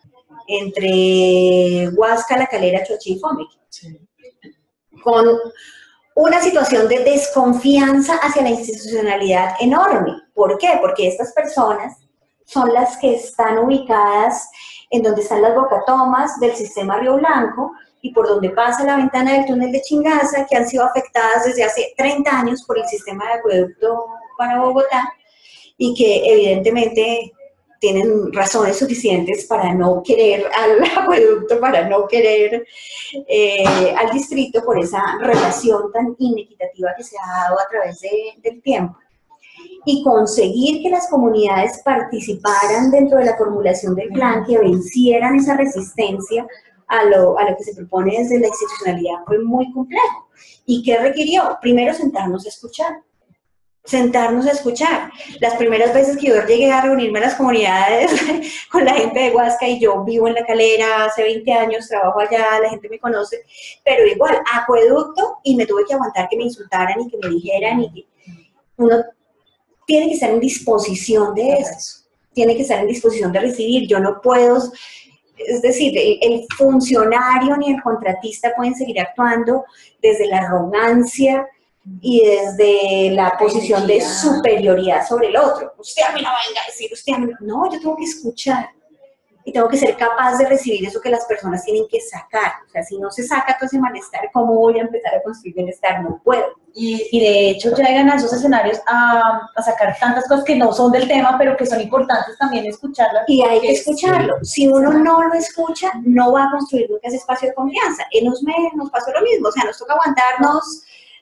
entre Huasca, La Calera, Choachí y Fomeque. Sí. Con una situación de desconfianza hacia la institucionalidad enorme. ¿Por qué? Porque estas personas son las que están ubicadas en donde están las bocatomas del sistema Río Blanco y por donde pasa la ventana del túnel de Chingaza, que han sido afectadas desde hace treinta años por el sistema de acueducto para Bogotá y que evidentemente tienen razones suficientes para no querer al acueducto, para no querer eh, al distrito por esa relación tan inequitativa que se ha dado a través de, del tiempo. Y conseguir que las comunidades participaran dentro de la formulación del plan, que vencieran esa resistencia a lo, a lo que se propone desde la institucionalidad, fue muy complejo. ¿Y qué requirió? Primero, sentarnos a escuchar. Sentarnos a escuchar. Las primeras veces que yo llegué a reunirme a las comunidades con la gente de Huasca, y yo vivo en La Calera hace veinte años, trabajo allá, la gente me conoce, pero igual, acueducto, y me tuve que aguantar que me insultaran y que me dijeran, y que uno tiene que estar en disposición de eso, tiene que estar en disposición de recibir. Yo no puedo, es decir, el, el funcionario ni el contratista pueden seguir actuando desde la arrogancia y desde la posición de superioridad sobre el otro. Usted a mí no venga a decir, usted a mí no. No, yo tengo que escuchar y tengo que ser capaz de recibir eso que las personas tienen que sacar. O sea, si no se saca todo ese malestar, ¿cómo voy a empezar a construir bienestar? No puedo. Y, y de hecho llegan a esos escenarios a, a sacar tantas cosas que no son del tema, pero que son importantes también escucharlas. Y hay que escucharlo. Si uno no lo escucha, no va a construir nunca ese espacio de confianza. En nos, nos pasó lo mismo, o sea, nos toca aguantarnos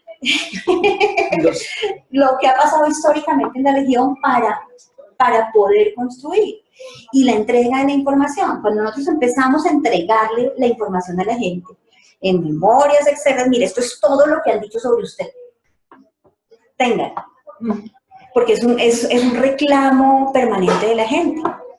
lo que ha pasado históricamente en la región para, para poder construir. Y la entrega de la información, cuando nosotros empezamos a entregarle la información a la gente, en memorias externas, mire, esto es todo lo que han dicho sobre usted. Tengan. Porque es un, es, es un reclamo permanente de la gente.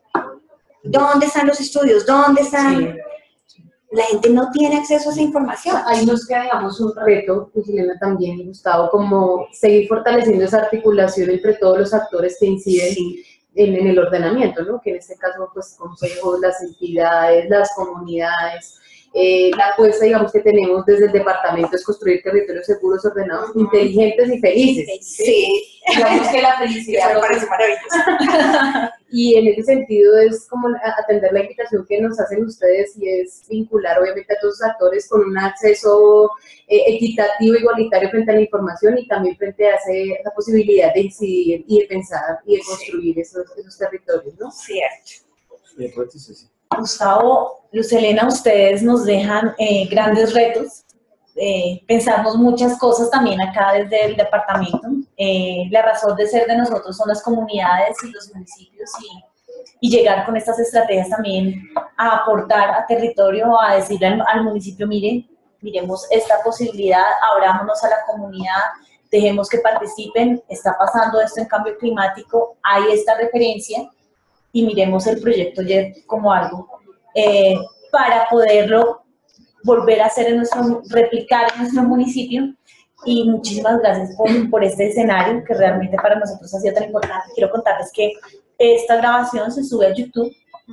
¿Dónde están los estudios? ¿Dónde están...? Sí. La gente no tiene acceso a esa información. Ahí nos queda, digamos, un reto, Gilena también, y Gustavo, como seguir fortaleciendo esa articulación entre todos los actores que inciden sí. en, en el ordenamiento, ¿no? Que en este caso, pues, consejos, las entidades, las comunidades. Eh, la apuesta, digamos, que tenemos desde el departamento es construir territorios seguros, ordenados, uh-huh. inteligentes y felices. Sí, sí. Digamos que la felicidad me parece maravilloso. Y en ese sentido es como atender la invitación que nos hacen ustedes, y es vincular obviamente a todos los actores con un acceso eh, equitativo, igualitario frente a la información, y también frente a ese, la posibilidad de incidir y de pensar y de construir sí. esos, esos territorios, ¿no? Cierto. Sí, sí, sí. Gustavo, Luz Helena, ustedes nos dejan eh, grandes retos, eh, pensamos muchas cosas también acá desde el departamento. Eh, la razón de ser de nosotros son las comunidades y los municipios, y, y llegar con estas estrategias también a aportar a territorio, a decirle al, al municipio, mire, miremos esta posibilidad, abrámonos a la comunidad, dejemos que participen, está pasando esto en cambio climático, hay esta referencia, y miremos el proyecto J E T como algo eh, para poderlo volver a hacer en nuestro, replicar en nuestro municipio. Y muchísimas gracias por, por este escenario que realmente para nosotros ha sido tan importante. Quiero contarles que esta grabación se sube a YouTube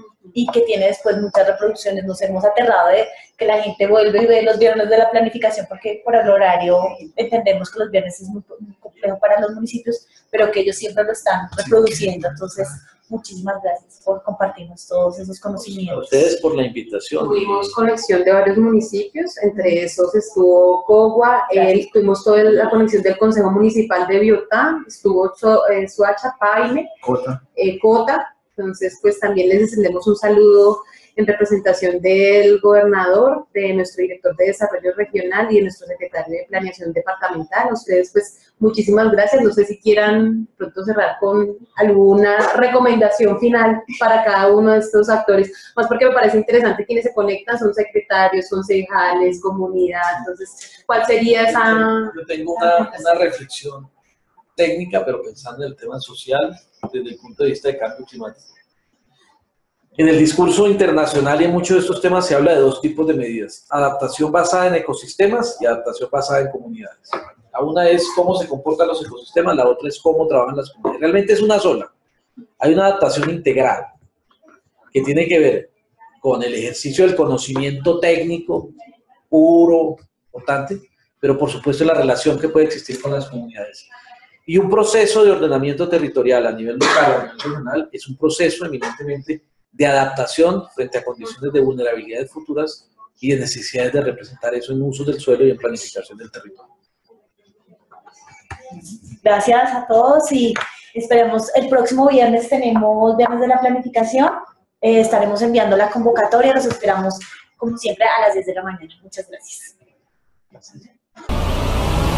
y que tiene después muchas reproducciones. Nos hemos aterrado de que la gente vuelve y ve los viernes de la planificación, porque por el horario entendemos que los viernes es muy, muy complejo para los municipios, pero que ellos siempre lo están reproduciendo. Entonces, muchísimas gracias por compartirnos todos esos conocimientos. A ustedes por la invitación. Tuvimos conexión de varios municipios, entre esos estuvo Cogua, eh, tuvimos toda la conexión del Consejo Municipal de Biotá, estuvo eh, Suacha, Paine, Cota. Eh, Cota. Entonces, pues también les extendemos un saludo en representación del gobernador, de nuestro director de Desarrollo Regional y de nuestro secretario de Planeación Departamental. A ustedes, pues, muchísimas gracias. No sé si quieran pronto cerrar con alguna recomendación final para cada uno de estos actores, más porque me parece interesante quienes se conectan, son secretarios, concejales, comunidad. Entonces, ¿cuál sería esa...? Yo tengo una, una reflexión técnica, pero pensando en el tema social desde el punto de vista de cambio climático. En el discurso internacional y en muchos de estos temas se habla de dos tipos de medidas: adaptación basada en ecosistemas y adaptación basada en comunidades. La una es cómo se comportan los ecosistemas, la otra es cómo trabajan las comunidades. Realmente es una sola. Hay una adaptación integral que tiene que ver con el ejercicio del conocimiento técnico puro, importante, pero por supuesto la relación que puede existir con las comunidades. Y un proceso de ordenamiento territorial a nivel local, a nivel regional, es un proceso eminentemente de adaptación frente a condiciones de vulnerabilidades futuras y de necesidades de representar eso en usos del suelo y en planificación del territorio. Gracias a todos, y Esperemos, el próximo viernes tenemos Viernes de la Planificación, eh, estaremos enviando la convocatoria, los esperamos como siempre a las diez de la mañana. Muchas gracias.